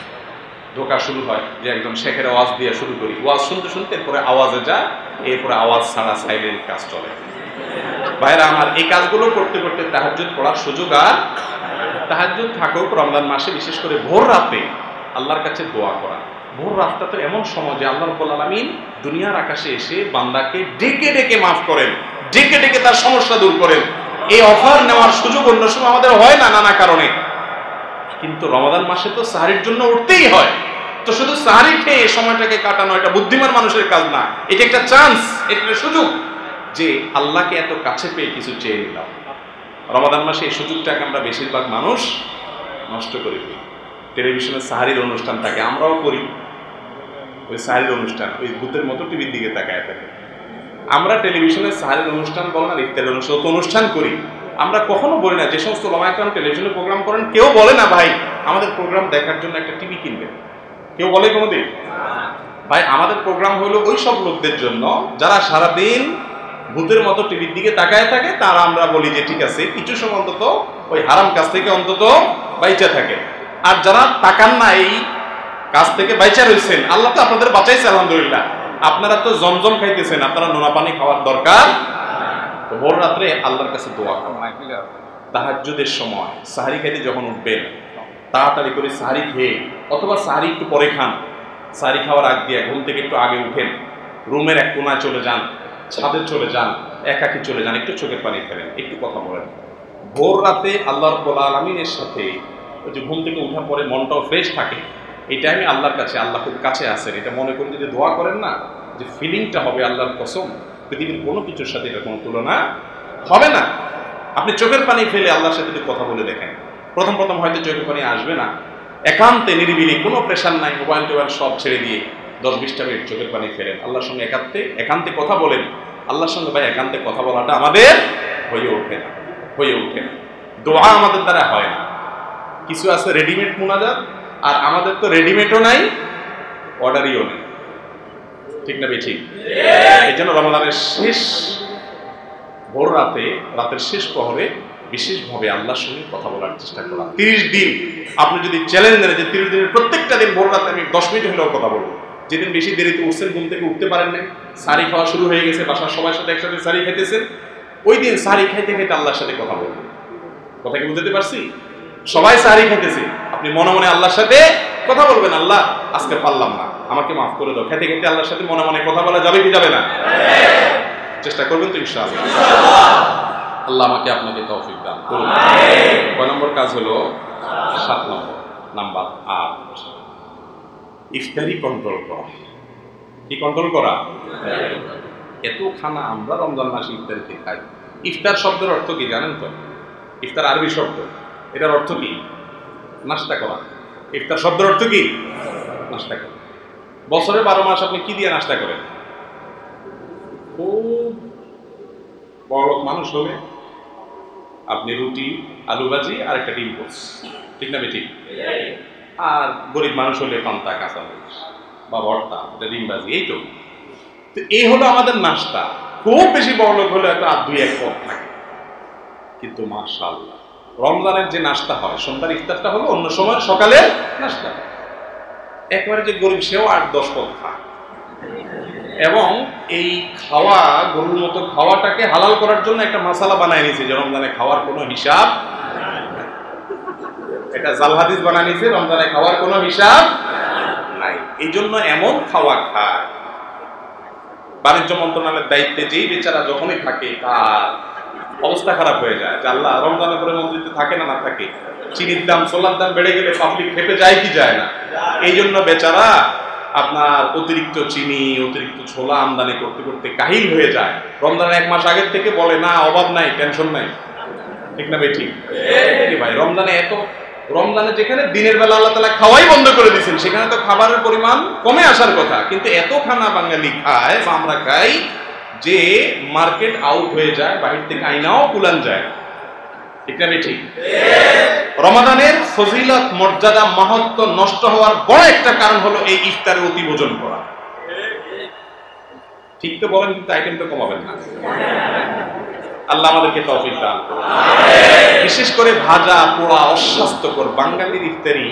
ঢোকা শুরু হয়, যে একদম শেখের আওয়াজ দিয়ে শুরু করি, ওয়াজ শুনতে শুনতে এরপরে আওয়াজে যায়, এরপরে আওয়াজ ছাড়া সাইলেন্ট কাজ চলে। ভাইরা আমার, এই কাজগুলো করতে করতে তাহাজ্জুদ পড়ার সুযোগ, আর তাহাজ্জুদ থাকুক রমজান মাসে বিশেষ করে ভোর রাতে আল্লাহর কাছে দোয়া করা। ভোর রাতটা তো এমন সময় যে আল্লাহ রাব্বুল আলামিন দুনিয়ার আকাশে এসে বান্দাকে ডেকে ডেকে মাফ করেন, ডেকে ডেকে তার সমস্যা দূর করেন। এই অফার নেওয়ার সুযোগ অন্য সময় আমাদের হয় না, নানা কারণে। কিন্তু রমাদান মাসে তো সাহারির জন্য উঠতেই হয়, তো শুধু সাহারি খেয়ে সময়টাকে কাটানো এটা বুদ্ধিমান মানুষের কাজ না, এটা একটা চান্স, এটা একটা সুযোগ যে আল্লাহকে এত কাছে পেয়ে কিছু চেয়ে নিলাম। রমাদান মাসে এই সুযোগটাকে আমরা বেশিরভাগ মানুষ নষ্ট করে ফেলি। টেলিভিশনে সাহারির অনুষ্ঠান থাকে, আমরাও করি ওই সাহারির অনুষ্ঠান, ওই ভূতের মতো টিভির দিকে তাকায় থাকে। আমরা টেলিভিশনে সাহারির অনুষ্ঠান বলেন আর ইফতারের অনুষ্ঠান করি, আমরা কখনো বলি না, যে সমস্ত ওলামা একরাম টেলিভিশনে প্রোগ্রাম করেন কেউ বলে না ভাই আমাদের প্রোগ্রাম দেখার জন্য একটা টিভি কিনবেন, কেউ বলে কোনোদিন? ভাই আমাদের প্রোগ্রাম হলো ওই সব লোকদের জন্য যারা সারাদিন ভূতের মতো টিভির দিকে তাকায় থাকে, তারা আমরা বলি যে ঠিক আছে কিছু সময় অন্তত ওই হারাম কাজ থেকে অন্তত বাইচা থাকে। আর যারা তাকান না এই কাজ থেকে বাইচা রয়েছেন, আল্লাহ তো আপনাদের বাঁচাইছে আলহামদুলিল্লাহ, আপনারা তো জমজম খাইতেছেন, আপনারা নোনা পানি খাওয়ার দরকার। তো ভোর রাত্রে আল্লাহর কাছে দোয়া করা, তাহাজ্জুদের সময় সাহারি খাইতে যখন উঠবেন তাড়াতাড়ি করে সাহারি খেয়ে, অথবা সাহারি একটু পরে খান, সাহারি খাওয়ার আগ দিয়ে ঘুম থেকে একটু আগে উঠেন, রুমের এক কোনায় চলে যান, ছাদে চলে যান, একাকি চলে যান, একটু চোখের পানি ফেলেন, একটু কথা বলেন। ভোর রাতে আল্লাহ রাব্বুল আলামিনের সাথে ওই যে ঘুম থেকে উঠার পরে মনটাও ফ্রেশ থাকে, এই টাইমে আল্লাহর কাছে, আল্লাহ খুব কাছে আছেন এটা মনে করে যদি দোয়া করেন না, যে ফিলিংটা হবে আল্লাহর কসম পৃথিবীর কোনো কিছুর সাথে এটা কোনো তুলনা হবে না। আপনি চোখের পানি ফেলে আল্লাহর সাথে যদি কথা বলে দেখেন, প্রথম প্রথম হয়তো চোখের পানি আসবে না, একান্তে নিরিবিলি, কোনো প্রেশার নাই, মোবাইল টোবাইল সব ছেড়ে দিয়ে 10-20টা মিনিট চোখের পানি ফেলেন, আল্লাহর সঙ্গে একান্তে কথা বলেন। আল্লাহর সঙ্গে ভাই একান্তে কথা বলাটা আমাদের হয়ে ওঠে না, হয়ে ওঠে না, দোয়া আমাদের দ্বারা হয় না। কিছু আছে রেডিমেড মুনাজাত, আর আমাদের তো রেডিমেডও নাই, অর্ডারিও নেই, ঠিক না বেঠিক? এই জন্য রমাদানের শেষ ভোর রাতে, রাতের শেষ প্রহরে বিশেষভাবে আল্লাহর সঙ্গে কথা বলার চেষ্টা করা। 30 দিন আপনি যদি চ্যালেঞ্জ দেন যে 30 দিনের প্রত্যেকটা দিন ভোর রাতে আমি 10 মিনিট হলেও কথা বলবো, যেদিন বেশি দেরিতে উঠছেন, ঘুম থেকে উঠতে পারেন না, সাহারি খাওয়া শুরু হয়ে গেছে, বাসার সবার সাথে একসাথে সাহারি খাইতেছেন, ওই দিন সাহারি খাইতে খাইতে আল্লাহর সাথে কথা বলবো। কথা কি বুঝতে পারছি? সবাই সাহারি খাইতেছে, আপনি মনে মনে আল্লাহর সাথে কথা বলবেন, আল্লাহ আজকে পারলাম না, আমাকে মাফ করে দাও। খেতে খেতে আল্লাহর সাথে মনে মনে কথা বলা যাবে কি যাবে না? চেষ্টা করবেন তো ইনশাআল্লাহ। আল্লাহ আমাকে আপনাকে তৌফিক দান করুন। কয় নম্বর কাজ হলো? 7 নম্বর, নাম্বার 8, ইফতারি কন্ট্রোল করা। কি কন্ট্রোল করা? এত খানা আমরা রমজান মাসে ইফতারিতে খাই। ইফতার শব্দের অর্থ কি জানেন তো? ইফতার আরবি শব্দ, এটার অর্থ কি? নাস্তা করা। ইফতার শব্দের অর্থ কি? নাস্তা করা। বছরে 12 মাস আপনি কি দিয়ে নাস্তা করেন? খুব বড়লোক মানুষ হলে আপনি রুটি, আলু ভাজি আর একটা ডিম পোচ, ঠিক না বেঠিক? আর গরিব মানুষ হলে পান্তা, কাঁচা মরিচ বা ভর্তা, ডিম ভাজি, এই তো। এই হলো আমাদের নাস্তা। খুব বেশি বড়লোক হলে হয়তো আর 2-1 পদ থাকে। কিন্তু মাশাআল্লাহ রমজানের যে নাস্তা হয়, সন্ধ্যার ইফতারটা হলো অন্য সময় সকালের নাস্তা। একবারে যে গরিব সেও 8-10 পদ খায়, এবং এই খাওয়া, গরুর মতো খাওয়াটাকে হালাল করার জন্য একটা মশালা বানায় নিয়েছে যে রমজানে খাওয়ার কোনো হিসাব, এটা জাল হাদিস বানায় নিয়েছে, রমজানে খাওয়ার কোনো হিসাব নাই। এই জন্য এমন খাওয়া খায়, বাণিজ্য মন্ত্রণালয়ের দায়িত্বে যেই বেচারা যখনই থাকে তার অবস্থা খারাপ হয়ে যায় যে আল্লাহ রমজানে করে মন্ত্রিতে থাকে না থাকে, চিনির দাম, ছোলার দাম বেড়ে গেলে পাবলিক খেপে যায় কি যায় না। এই জন্য বেচারা আপনার অতিরিক্ত চিনি, অতিরিক্ত ছোলা আমদানি করতে করতে কাহিল হয়ে যায়। রমজানের 1 মাস আগের থেকে বলে না অভাব নাই, টেনশন নাই, ঠিক না বেঠিক? ভাই রমজানে যেখানে দিনের বেলা আল্লাহ তাআলা খাওয়াই বন্ধ করে দিয়েছেন, সেখানে তো খাবারের পরিমাণ কমে আসার কথা, কিন্তু এত খানা বাঙালি খায় বা আমরা খাই যে মার্কেট আউট হয়ে যায়, বাহির থেকে আইনাও কুলান যায়, ঠিক না ঠিক? রমাদানের ফজিলত, মর্যাদা, মাহাত্ম্য নষ্ট হওয়ার বড় একটা কারণ হলো এই ইফতারে অতিভোজন করা। ঠিক তো বলেন, কিন্তু আইটেম তো কমাবেন না। আল্লাহ আমাদেরকে তৌফিক দান করুন। বিশেষ করে ভাজা পোড়া অস্বাস্থ্যকর বাঙালির ইফতারি,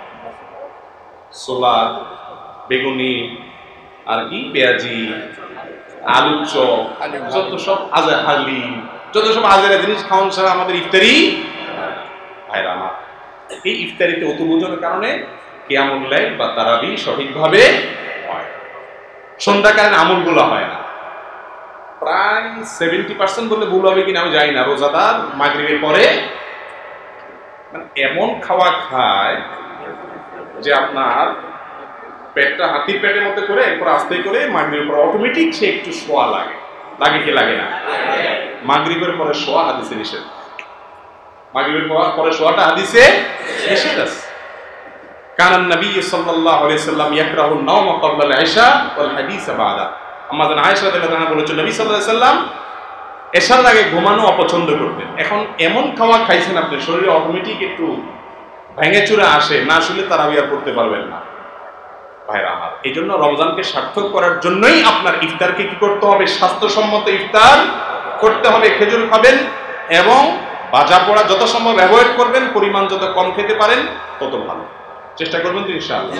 ছোলা, বেগুনি, আর কি পেঁয়াজি, আলু চপ, যত সব হালিম, যত সব হাজারা জিনিস খাওয়ান ছাড়া আমাদের ইফতারি ভাইরা আমার। এই ইফতারিতে অতিভোজনের কারণে কিয়ামুল লাইল বা তারাবি সঠিকভাবে হয়, সন্ধ্যাকালীন আমলগুলো হয় না। প্রায় 70% বললে ভুল হবে কিনা আমি জানি না, রোজাদার মাগরিবের পরে মানে এমন খাওয়া খায় যে আপনার পেটটা হাতির পেটের মধ্যে করে এরপর আস্তে করে মাগরিবের পর অটোমেটিক সে একটু শোয়া লাগে। লাগে কি লাগে না? মাগরিবের পরে শোয়া হাদিসে নিষেধ। মাগরিবের পরে শোয়াটা হাদিসে নিষেধ আছে। কানান নবী সাল্লাল্লাহু আলাইহি সাল্লাম ইয়াকরাহুন নাওম ক্বাবলা আল ইশা ওয়াল হাদিস বাদা। আমাদের আয়েশা রাদিয়াল্লাহু আনহা বলেছেন নবী সাল্লাল্লাহু আলাইহি সাল্লাম এশার আগে ঘুমানো অপছন্দ করতেন। এখন এমন খাওয়া খাইছেন আপনি, শরীরে অটোমেটিক একটু ভেঙে চুরে আসে, না আসলে তারাবি আর করতে পারবেন না। ভাইরা আমার, এই জন্য রমজানকে সার্থক করার জন্যই আপনার ইফতারকে কি করতে হবে? স্বাস্থ্যসম্মত ইফতার করতে হবে। খেজুর খাবেন এবং ভাজা পোড়া যত সম্ভব অ্যাভয়েড করবেন, পরিমাণ যত কম খেতে পারেন তত ভালো। চেষ্টা করবেন তো ইনশাআল্লাহ।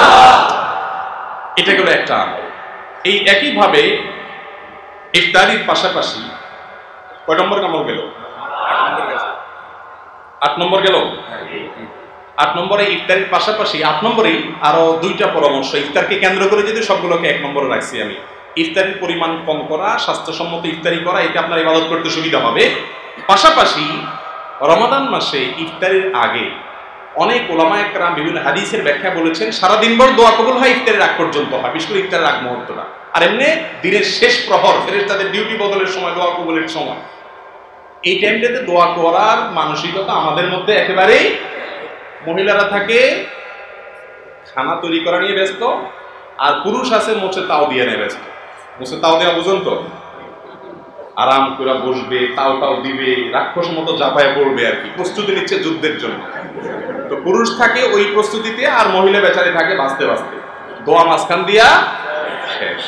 এটা গেল একটা আমল। এই একইভাবে ইফতারির পাশাপাশি কয় নম্বর আমল গেল? 8 নম্বর গেল। 8 নম্বরে ইফতারির পাশাপাশি 8 নম্বরেই আরো 2টা পরামর্শ ইফতারকে কেন্দ্র করে, যদি সবগুলোকে 1 নম্বরে রাখছি আমি। ইফতারির পরিমাণ কম করা, স্বাস্থ্যসম্মত ইফতারি করা, এটা আপনার ইবাদত করতে সুবিধা হবে। পাশাপাশি রমাদান মাসে ইফতারের আগে অনেক ওলামায়ে কেরাম বিভিন্ন হাদিসের ব্যাখ্যা বলেছেন সারা দিনভর দোয়া কবুল হয় ইফতারের আগ পর্যন্ত হয়, বিশেষ করে ইফতারের আগ মুহূর্তটা। আর এমনি দিনের শেষ প্রহর, ফেরেশতাদের ডিউটি বদলের সময়, দোয়া কবুলের সময়, এই টাইমটাতে দোয়া করার মানসিকতা আমাদের মধ্যে একেবারেই। মহিলারা থাকে খানা তৈরি করা নিয়ে ব্যস্ত, আর পুরুষ আছে মোছে তাও দিয়ে নিয়ে ব্যস্ত। মোছে তাও দেওয়া বুঝুন তো, আরাম করে বসবে, তাও দিবে, রাক্ষস মতো জাপায় পড়বে আর কি, প্রস্তুতি নিচ্ছে যুদ্ধের জন্য। তো পুরুষ থাকে ওই প্রস্তুতিতে, আর মহিলা বেচারি থাকে বাঁচতে বাঁচতে, দোয়া মাঝখান দিয়া শেষ।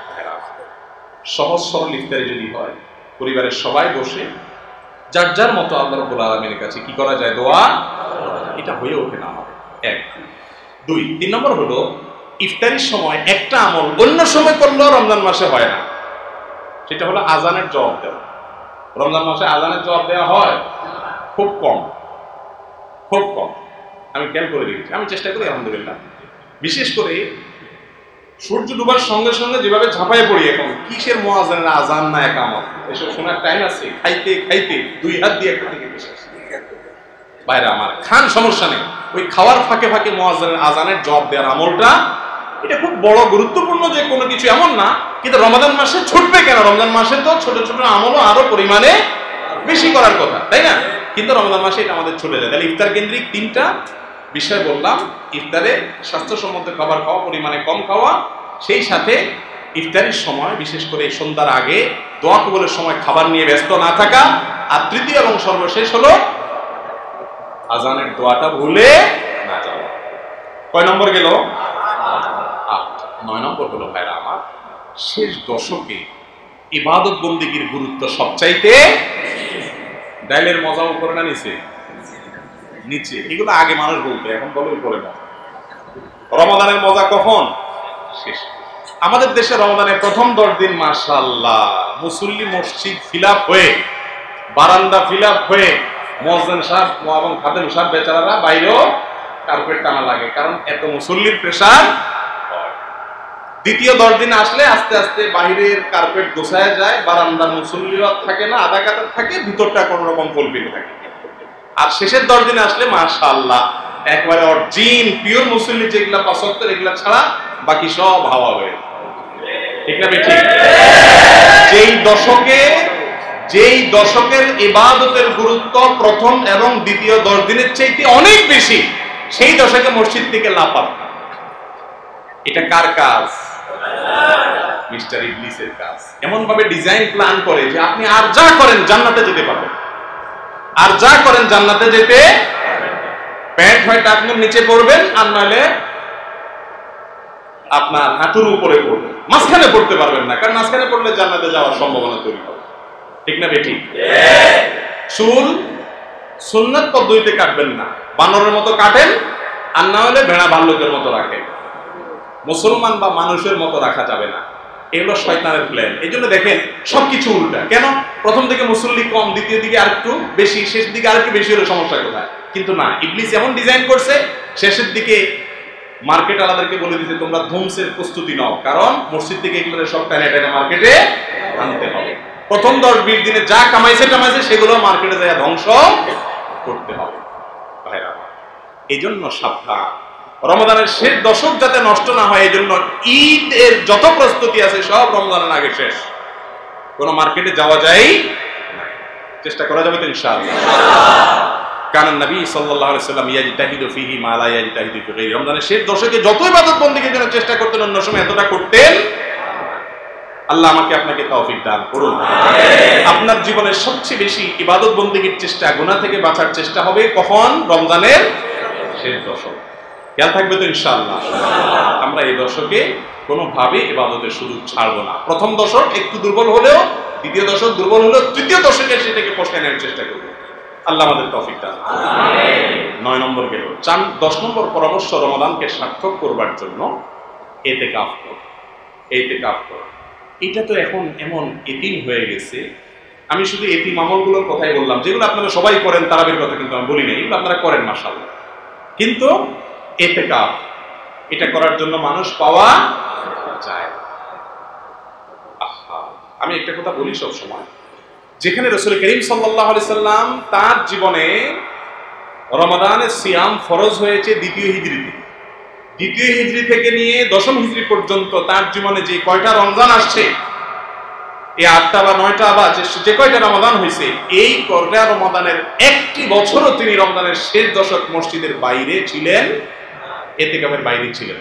সহজ সরল ইফতারি যদি হয়, পরিবারের সবাই বসে যার যার মতো আল্লাহ রাব্বুল আলামিনের কাছে কি করা যায়? দোয়া। এটা হয়ে ওঠে না আমাদের। 1 2 3 নম্বর হলো ইফতারির সময় একটা আমল অন্য সময় করলেও রমজান মাসে হয় না, সেটা হলো আজানের জবাব দেওয়া। রমজান মাসে আজানের জবাব দেওয়া হয় খুব কম, খুব কম। আমি খেয়াল করে দেখেছি, আমি চেষ্টা করি আলহামদুলিল্লাহ। বিশেষ করে সূর্য ডুবার সঙ্গে সঙ্গে যেভাবে ঝাঁপায় পড়ি, এখন কিসের মুয়াজ্জিনের আজান না একামত, এসব শোনার টাইম আছে? খাইতে খাইতে 2 হাত দিয়ে খেতে খেতে শেষ। বাইরে আমার খান, সমস্যা নেই, ওই খাওয়ার ফাঁকে ফাঁকে মুয়াজ্জিনের আজানের জবাব দেওয়ার আমলটা, এটা খুব বড় গুরুত্বপূর্ণ যে কোনো কিছু এমন না, কিন্তু রমাদান মাসে ছুটবে কেন? রমজান মাসে তো ছোট ছোট আমলও আরো পরিমাণে বেশি করার কথা, তাই না? কিন্তু রমজান মাসে এটা আমাদের ছুটে যায়। তাহলে ইফতার কেন্দ্রিক 3টা বিষয় বললাম। ইফতারে স্বাস্থ্যসম্মত খাবার খাওয়া, পরিমাণে কম খাওয়া, সেই সাথে ইফতারের সময় বিশেষ করে সন্ধ্যার আগে দোয়া কবুলের সময় খাবার নিয়ে ব্যস্ত না থাকা, আর তৃতীয় এবং সর্বশেষ হলো আজানের দোয়াটা ভুলে না যাওয়া। কয় নম্বর গেল? 8। 9 নম্বর হলো ভাইরা আমার, শেষ দশকে ইবাদত বন্দেগীর গুরুত্ব সবচাইতে। ডাইলের মজা উপরে না নিচে? নিচে। এগুলো আগে মানুষ বলতো, এখন বলে উপরে না। রমাদানের মজা কখন? শেষ। আমাদের দেশে রমাদানের প্রথম 10 দিন মাশাআল্লাহ মুসল্লি মসজিদ ফিলাপ হয়ে, বারান্দা ফিলাপ হয়ে, মুয়াজ্জিন সাহেব এবং খাদেম সাহেব বেচারারা বাইরেও কার্পেট টানা লাগে, কারণ এত মুসল্লির প্রেসার হয়। দ্বিতীয় 10 দিন আসলে আস্তে আস্তে বাইরের কার্পেট গোছায় যায়, বারান্দার মুসল্লিরা থাকে না, আধা কাতার থাকে, ভিতরটা কোনো রকম কল্পিত থাকে। আর শেষের 10 দিন আসলে মাশাআল্লাহ একবারে অরিজিন পিওর মুসল্লি, যেগুলা 5 ওয়াক্ত এগুলা ছাড়া বাকি সব হাওয়া হয়ে, ঠিক না ঠিক? যেই দশকের ইবাদতের গুরুত্ব প্রথম এবং দ্বিতীয় 10 দিনের চাইতে অনেক বেশি, সেই দশকে মসজিদ থেকে লাপাত্তা। এটা কার কাজ? মিস্টার ইবলিসের কাজ। এমন ভাবে ডিজাইন প্ল্যান করে যে আপনি আর যা করেন জান্নাতে যেতে পারবেন, আর যা করেন জান্নাতে যেতে, প্যান্ট হয় টাকনুর নিচে পড়বেন আর নাহলে আপনার হাঁটুর উপরে পড়বেন, মাঝখানে পড়তে পারবেন না, কারণ মাঝখানে পড়লে জান্নাতে যাওয়ার সম্ভাবনা তৈরি হবে। ঠিক না বেঠিক? চুল সুন্নাত পদ্ধতিতে কাটবেন না, বানরের মতো কাটেন, আর না হলে ভেড়া ভাল্লুকের মতো রাখেন। মুসলমান বা মানুষের মতো রাখা যাবে না, এগুলো শয়তানের প্ল্যান। এই জন্য দেখেন সবকিছু উল্টা। কেন? প্রথম দিকে মুসল্লি কম, দ্বিতীয় দিকে আরেকটু বেশি, শেষ দিকে আরেকটু বেশি হলে সমস্যা কোথায়? কিন্তু না, ইবলিস এমন ডিজাইন করছে, শেষের দিকে মার্কেট আলাদাকে বলে দিতে তোমরা ধ্বংসের প্রস্তুতি নাও, কারণ মসজিদ থেকে এগুলো সব টাইনে টাইনে মার্কেটে আনতে হবে। প্রথম 10-20 দিনে যা কামাইছে টামাইছে সেগুলো মার্কেটে যায় ধ্বংস করতে হবে। ভাইরা, এই জন্য সাবধান, রমজানের শেষ দশক যাতে নষ্ট না হয়, এই জন্য ঈদের যত প্রস্তুতি আছে সব রমজানের আগে শেষ। কোন মার্কেটে যাওয়া যায় না, চেষ্টা করা যাবে তো ইনশাআল্লাহ। কারণ নবী সাল্লাল্লাহু আলাইহি ওয়াসাল্লাম ইয়াজতাহিদু ফীহি মা লা ইয়াজতাহিদু ফি গায়রি। রমজানের শেষ দশকে যত ইবাদত বন্দেগীর জন্য চেষ্টা করতেন অন্য সময় এতটা করতেন। আল্লাহ আমাকে আপনাকে তৌফিক দান করুন। আপনার জীবনের সবচেয়ে বেশি ইবাদত বন্দেগীর চেষ্টা, গুনাহ থেকে বাঁচার চেষ্টা হবে কখন? রমজানের শেষ দশক। খেয়াল থাকবে তো ইনশাআল্লাহ। আমরা এই দশকে কোনোভাবে ইবাদতের সুযোগ ছাড়বো না। প্রথম দশক একটু দুর্বল হলেও, দ্বিতীয় দশক দুর্বল হলেও, তৃতীয় দশকে সেটাকে পোষায় নেওয়ার চেষ্টা করবো। আল্লাহ আমাদের তৌফিক দান। 9 নম্বর গেল। 10 নম্বর পরামর্শ, রমাদানকে সার্থক করবার জন্য ইতিকাফ কর। ইতিকাফ কর। এটা তো এখন এমন এতিম হয়ে গেছে। আমি শুধু এতিম আমলগুলোর কথাই বললাম, যেগুলো আপনারা সবাই করেন, তারাবির কথা কিন্তু আমি বলি না, এগুলো আপনারা করেন মাশাআল্লাহ। কিন্তু ইতিকাফ, এটা করার জন্য মানুষ পাওয়া যায়। আমি একটা কথা বলি সব সময়, যেখানে রাসূল করিম সাল্লাল্লাহু আলাইহি সাল্লাম তার জীবনে রমাদানের সিয়াম ফরজ হয়েছে দ্বিতীয় হিজরিতে, দ্বিতীয় হিজরি থেকে নিয়ে দশম হিজরি পর্যন্ত তার জীবনে যে কয়টা রমজান আসছে, এই 8টা বা 9টা বা যে কয়টা রমাদান হয়েছে, এই কয়টা রমাদানের একটি বছরও তিনি রমজানের শেষ দশক মসজিদের বাইরে ছিলেন, ইতিকাফের বাইরে ছিলেন।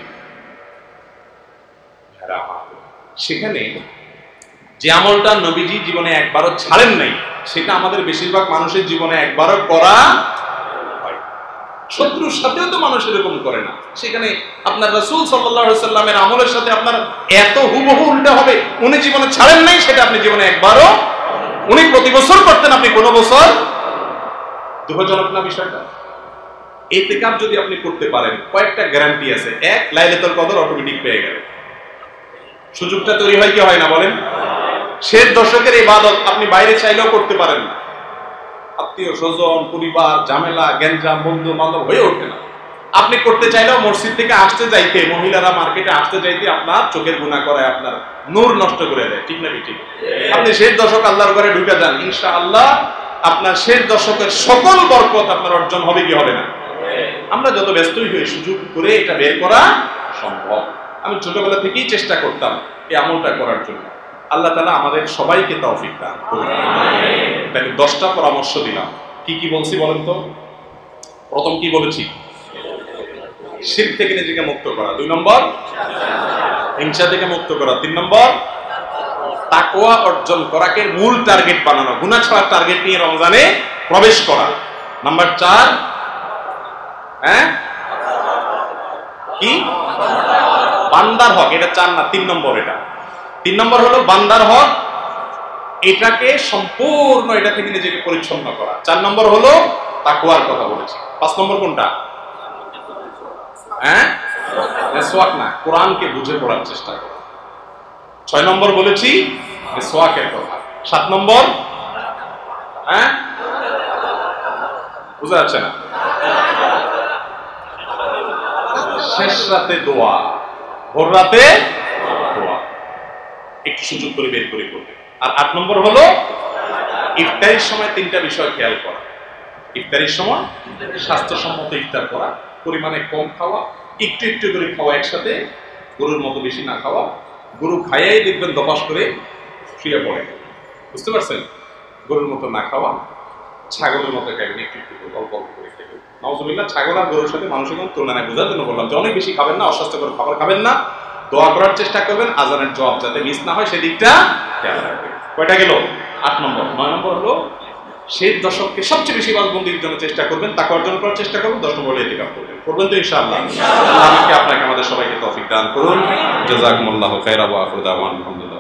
সেখানে যে আমলটা নবীজি জীবনে একবারও ছাড়েন নাই, সেটা আমাদের বেশিরভাগ মানুষের জীবনে একবারও করা হয়। শত্রুর সাথেও তো মানুষ এরকম করে না। সেখানে আপনার রাসূল সাল্লাল্লাহু আলাইহি সাল্লামের আমলের সাথে আপনার এত হুবহু উল্টা হবে। উনি জীবনে ছাড়েন নাই, সেটা আপনি জীবনে একবারও, উনি প্রতি বছর করতেন, আপনি কোনো বছর। দুঃখজনক না বিষয়টা? ইতিকাফ যদি আপনি করতে পারেন, কয়েকটা গ্যারান্টি আছে। এক, লাইলাতুল কদর অটোমেটিক পেয়ে গেলেন। সুযোগটা তৈরি হয় কি হয় না বলেন? শেষ দশকের ইবাদত আপনি বাইরে চাইলেও করতে পারেন না, আত্মীয় স্বজন, পরিবার, ঝামেলা, গ্যাঞ্জাম, বন্ধু বান্ধব হয়ে ওঠে না। আপনি করতে চাইলেও মসজিদ থেকে আসতে যাইতে, মহিলারা মার্কেটে আসতে যাইতে আপনার চোখের গুনাহ করে, আপনার নূর নষ্ট করে দেয়। ঠিক না ঠিক? আপনি শেষ দশক আল্লাহর ঘরে ঢুকে যান, ইনশাআল্লাহ আপনার শেষ দশকের সকল বরকত আপনার অর্জন হবে কি হবে না? আমরা যত ব্যস্তই হই, সুযোগ করে এটা বের করা সম্ভব। আমি ছোটবেলা থেকেই চেষ্টা করতাম এই আমলটা করার জন্য। আল্লাহ তাআলা আমাদের সবাইকে তৌফিক দান করুন। তাহলে 10টা পরামর্শ দিলাম। কি কি বলছি বলেন তো? প্রথম কি বলেছি? শিরক থেকে নিজেকে মুক্ত করা। 2 নম্বর, হিংসা থেকে মুক্ত করা। 3 নম্বর, তাকওয়া অর্জন করাকে মূল টার্গেট বানানো, গুনাহ ছাড়ার টার্গেট নিয়ে রমজানে প্রবেশ করা। নাম্বার 4, কি? বান্দার হক। এটা 4 না, 3 নম্বর। এটা 3 নম্বর হলো বান্দার হক, এটাকে সম্পূর্ণ এটা থেকে নিজেকে পরিচ্ছন্ন করা। 4 নম্বর হলো তাকওয়ার কথা বলেছি। 5 নম্বর কোনটা? মিসওয়াক না, কোরআনকে বুঝে পড়ার চেষ্টা করা। 6 নম্বর বলেছি মিসওয়াকের কথা। 7 নম্বর বুঝা যাচ্ছে না? শেষ রাতে দোয়া, ভোর রাতে দোয়া, একটু সুযোগ করে বের করে করবে। আর 8 নম্বর হলো ইফতারির সময় 3টা বিষয় খেয়াল করা। ইফতারির সময় স্বাস্থ্যসম্মত ইফতার করা, পরিমাণে কম খাওয়া, একটু একটু করে খাওয়া, একসাথে গরুর মতো বেশি না খাওয়া। গরু খাইয়াই দেখবেন দপাস করে শুয়ে পড়ে, বুঝতে পারছেন? গরুর মতো না খাওয়া, ছাগলের মতো খাবেন, একটু একটু করে, অল্প অল্প করে খাবেন। নাউজুবিল্লাহ, ছাগল আর গরুর সাথে মানুষের কোনো তুলনা নাই, বোঝার জন্য বললাম যে অনেক বেশি খাবেন না, অস্বাস্থ্যকর খাবার খাবেন না। দোয়া করার চেষ্টা করবেন, আজানের জবাব যাতে মিস না হয় সেদিকটা খেয়াল রাখবেন। কয়টা গেল? 8 নম্বর। 9 নম্বর হলো শেষ দশককে সবচেয়ে বেশি ইবাদতবন্দির জন্য চেষ্টা করবেন, তাকওয়া অর্জন করার চেষ্টা করবেন। 10 নম্বর হলো ইতিকাফ করবেন। করবেন তো ইনশাআল্লাহ? আল্লাহ আমাকে আপনাকে আমাদের সবাইকে তৌফিক দান করুন। জাযাকুমুল্লাহু খাইরান ওয়া আখিরু দাওয়ানা আলহামদুলিল্লাহ।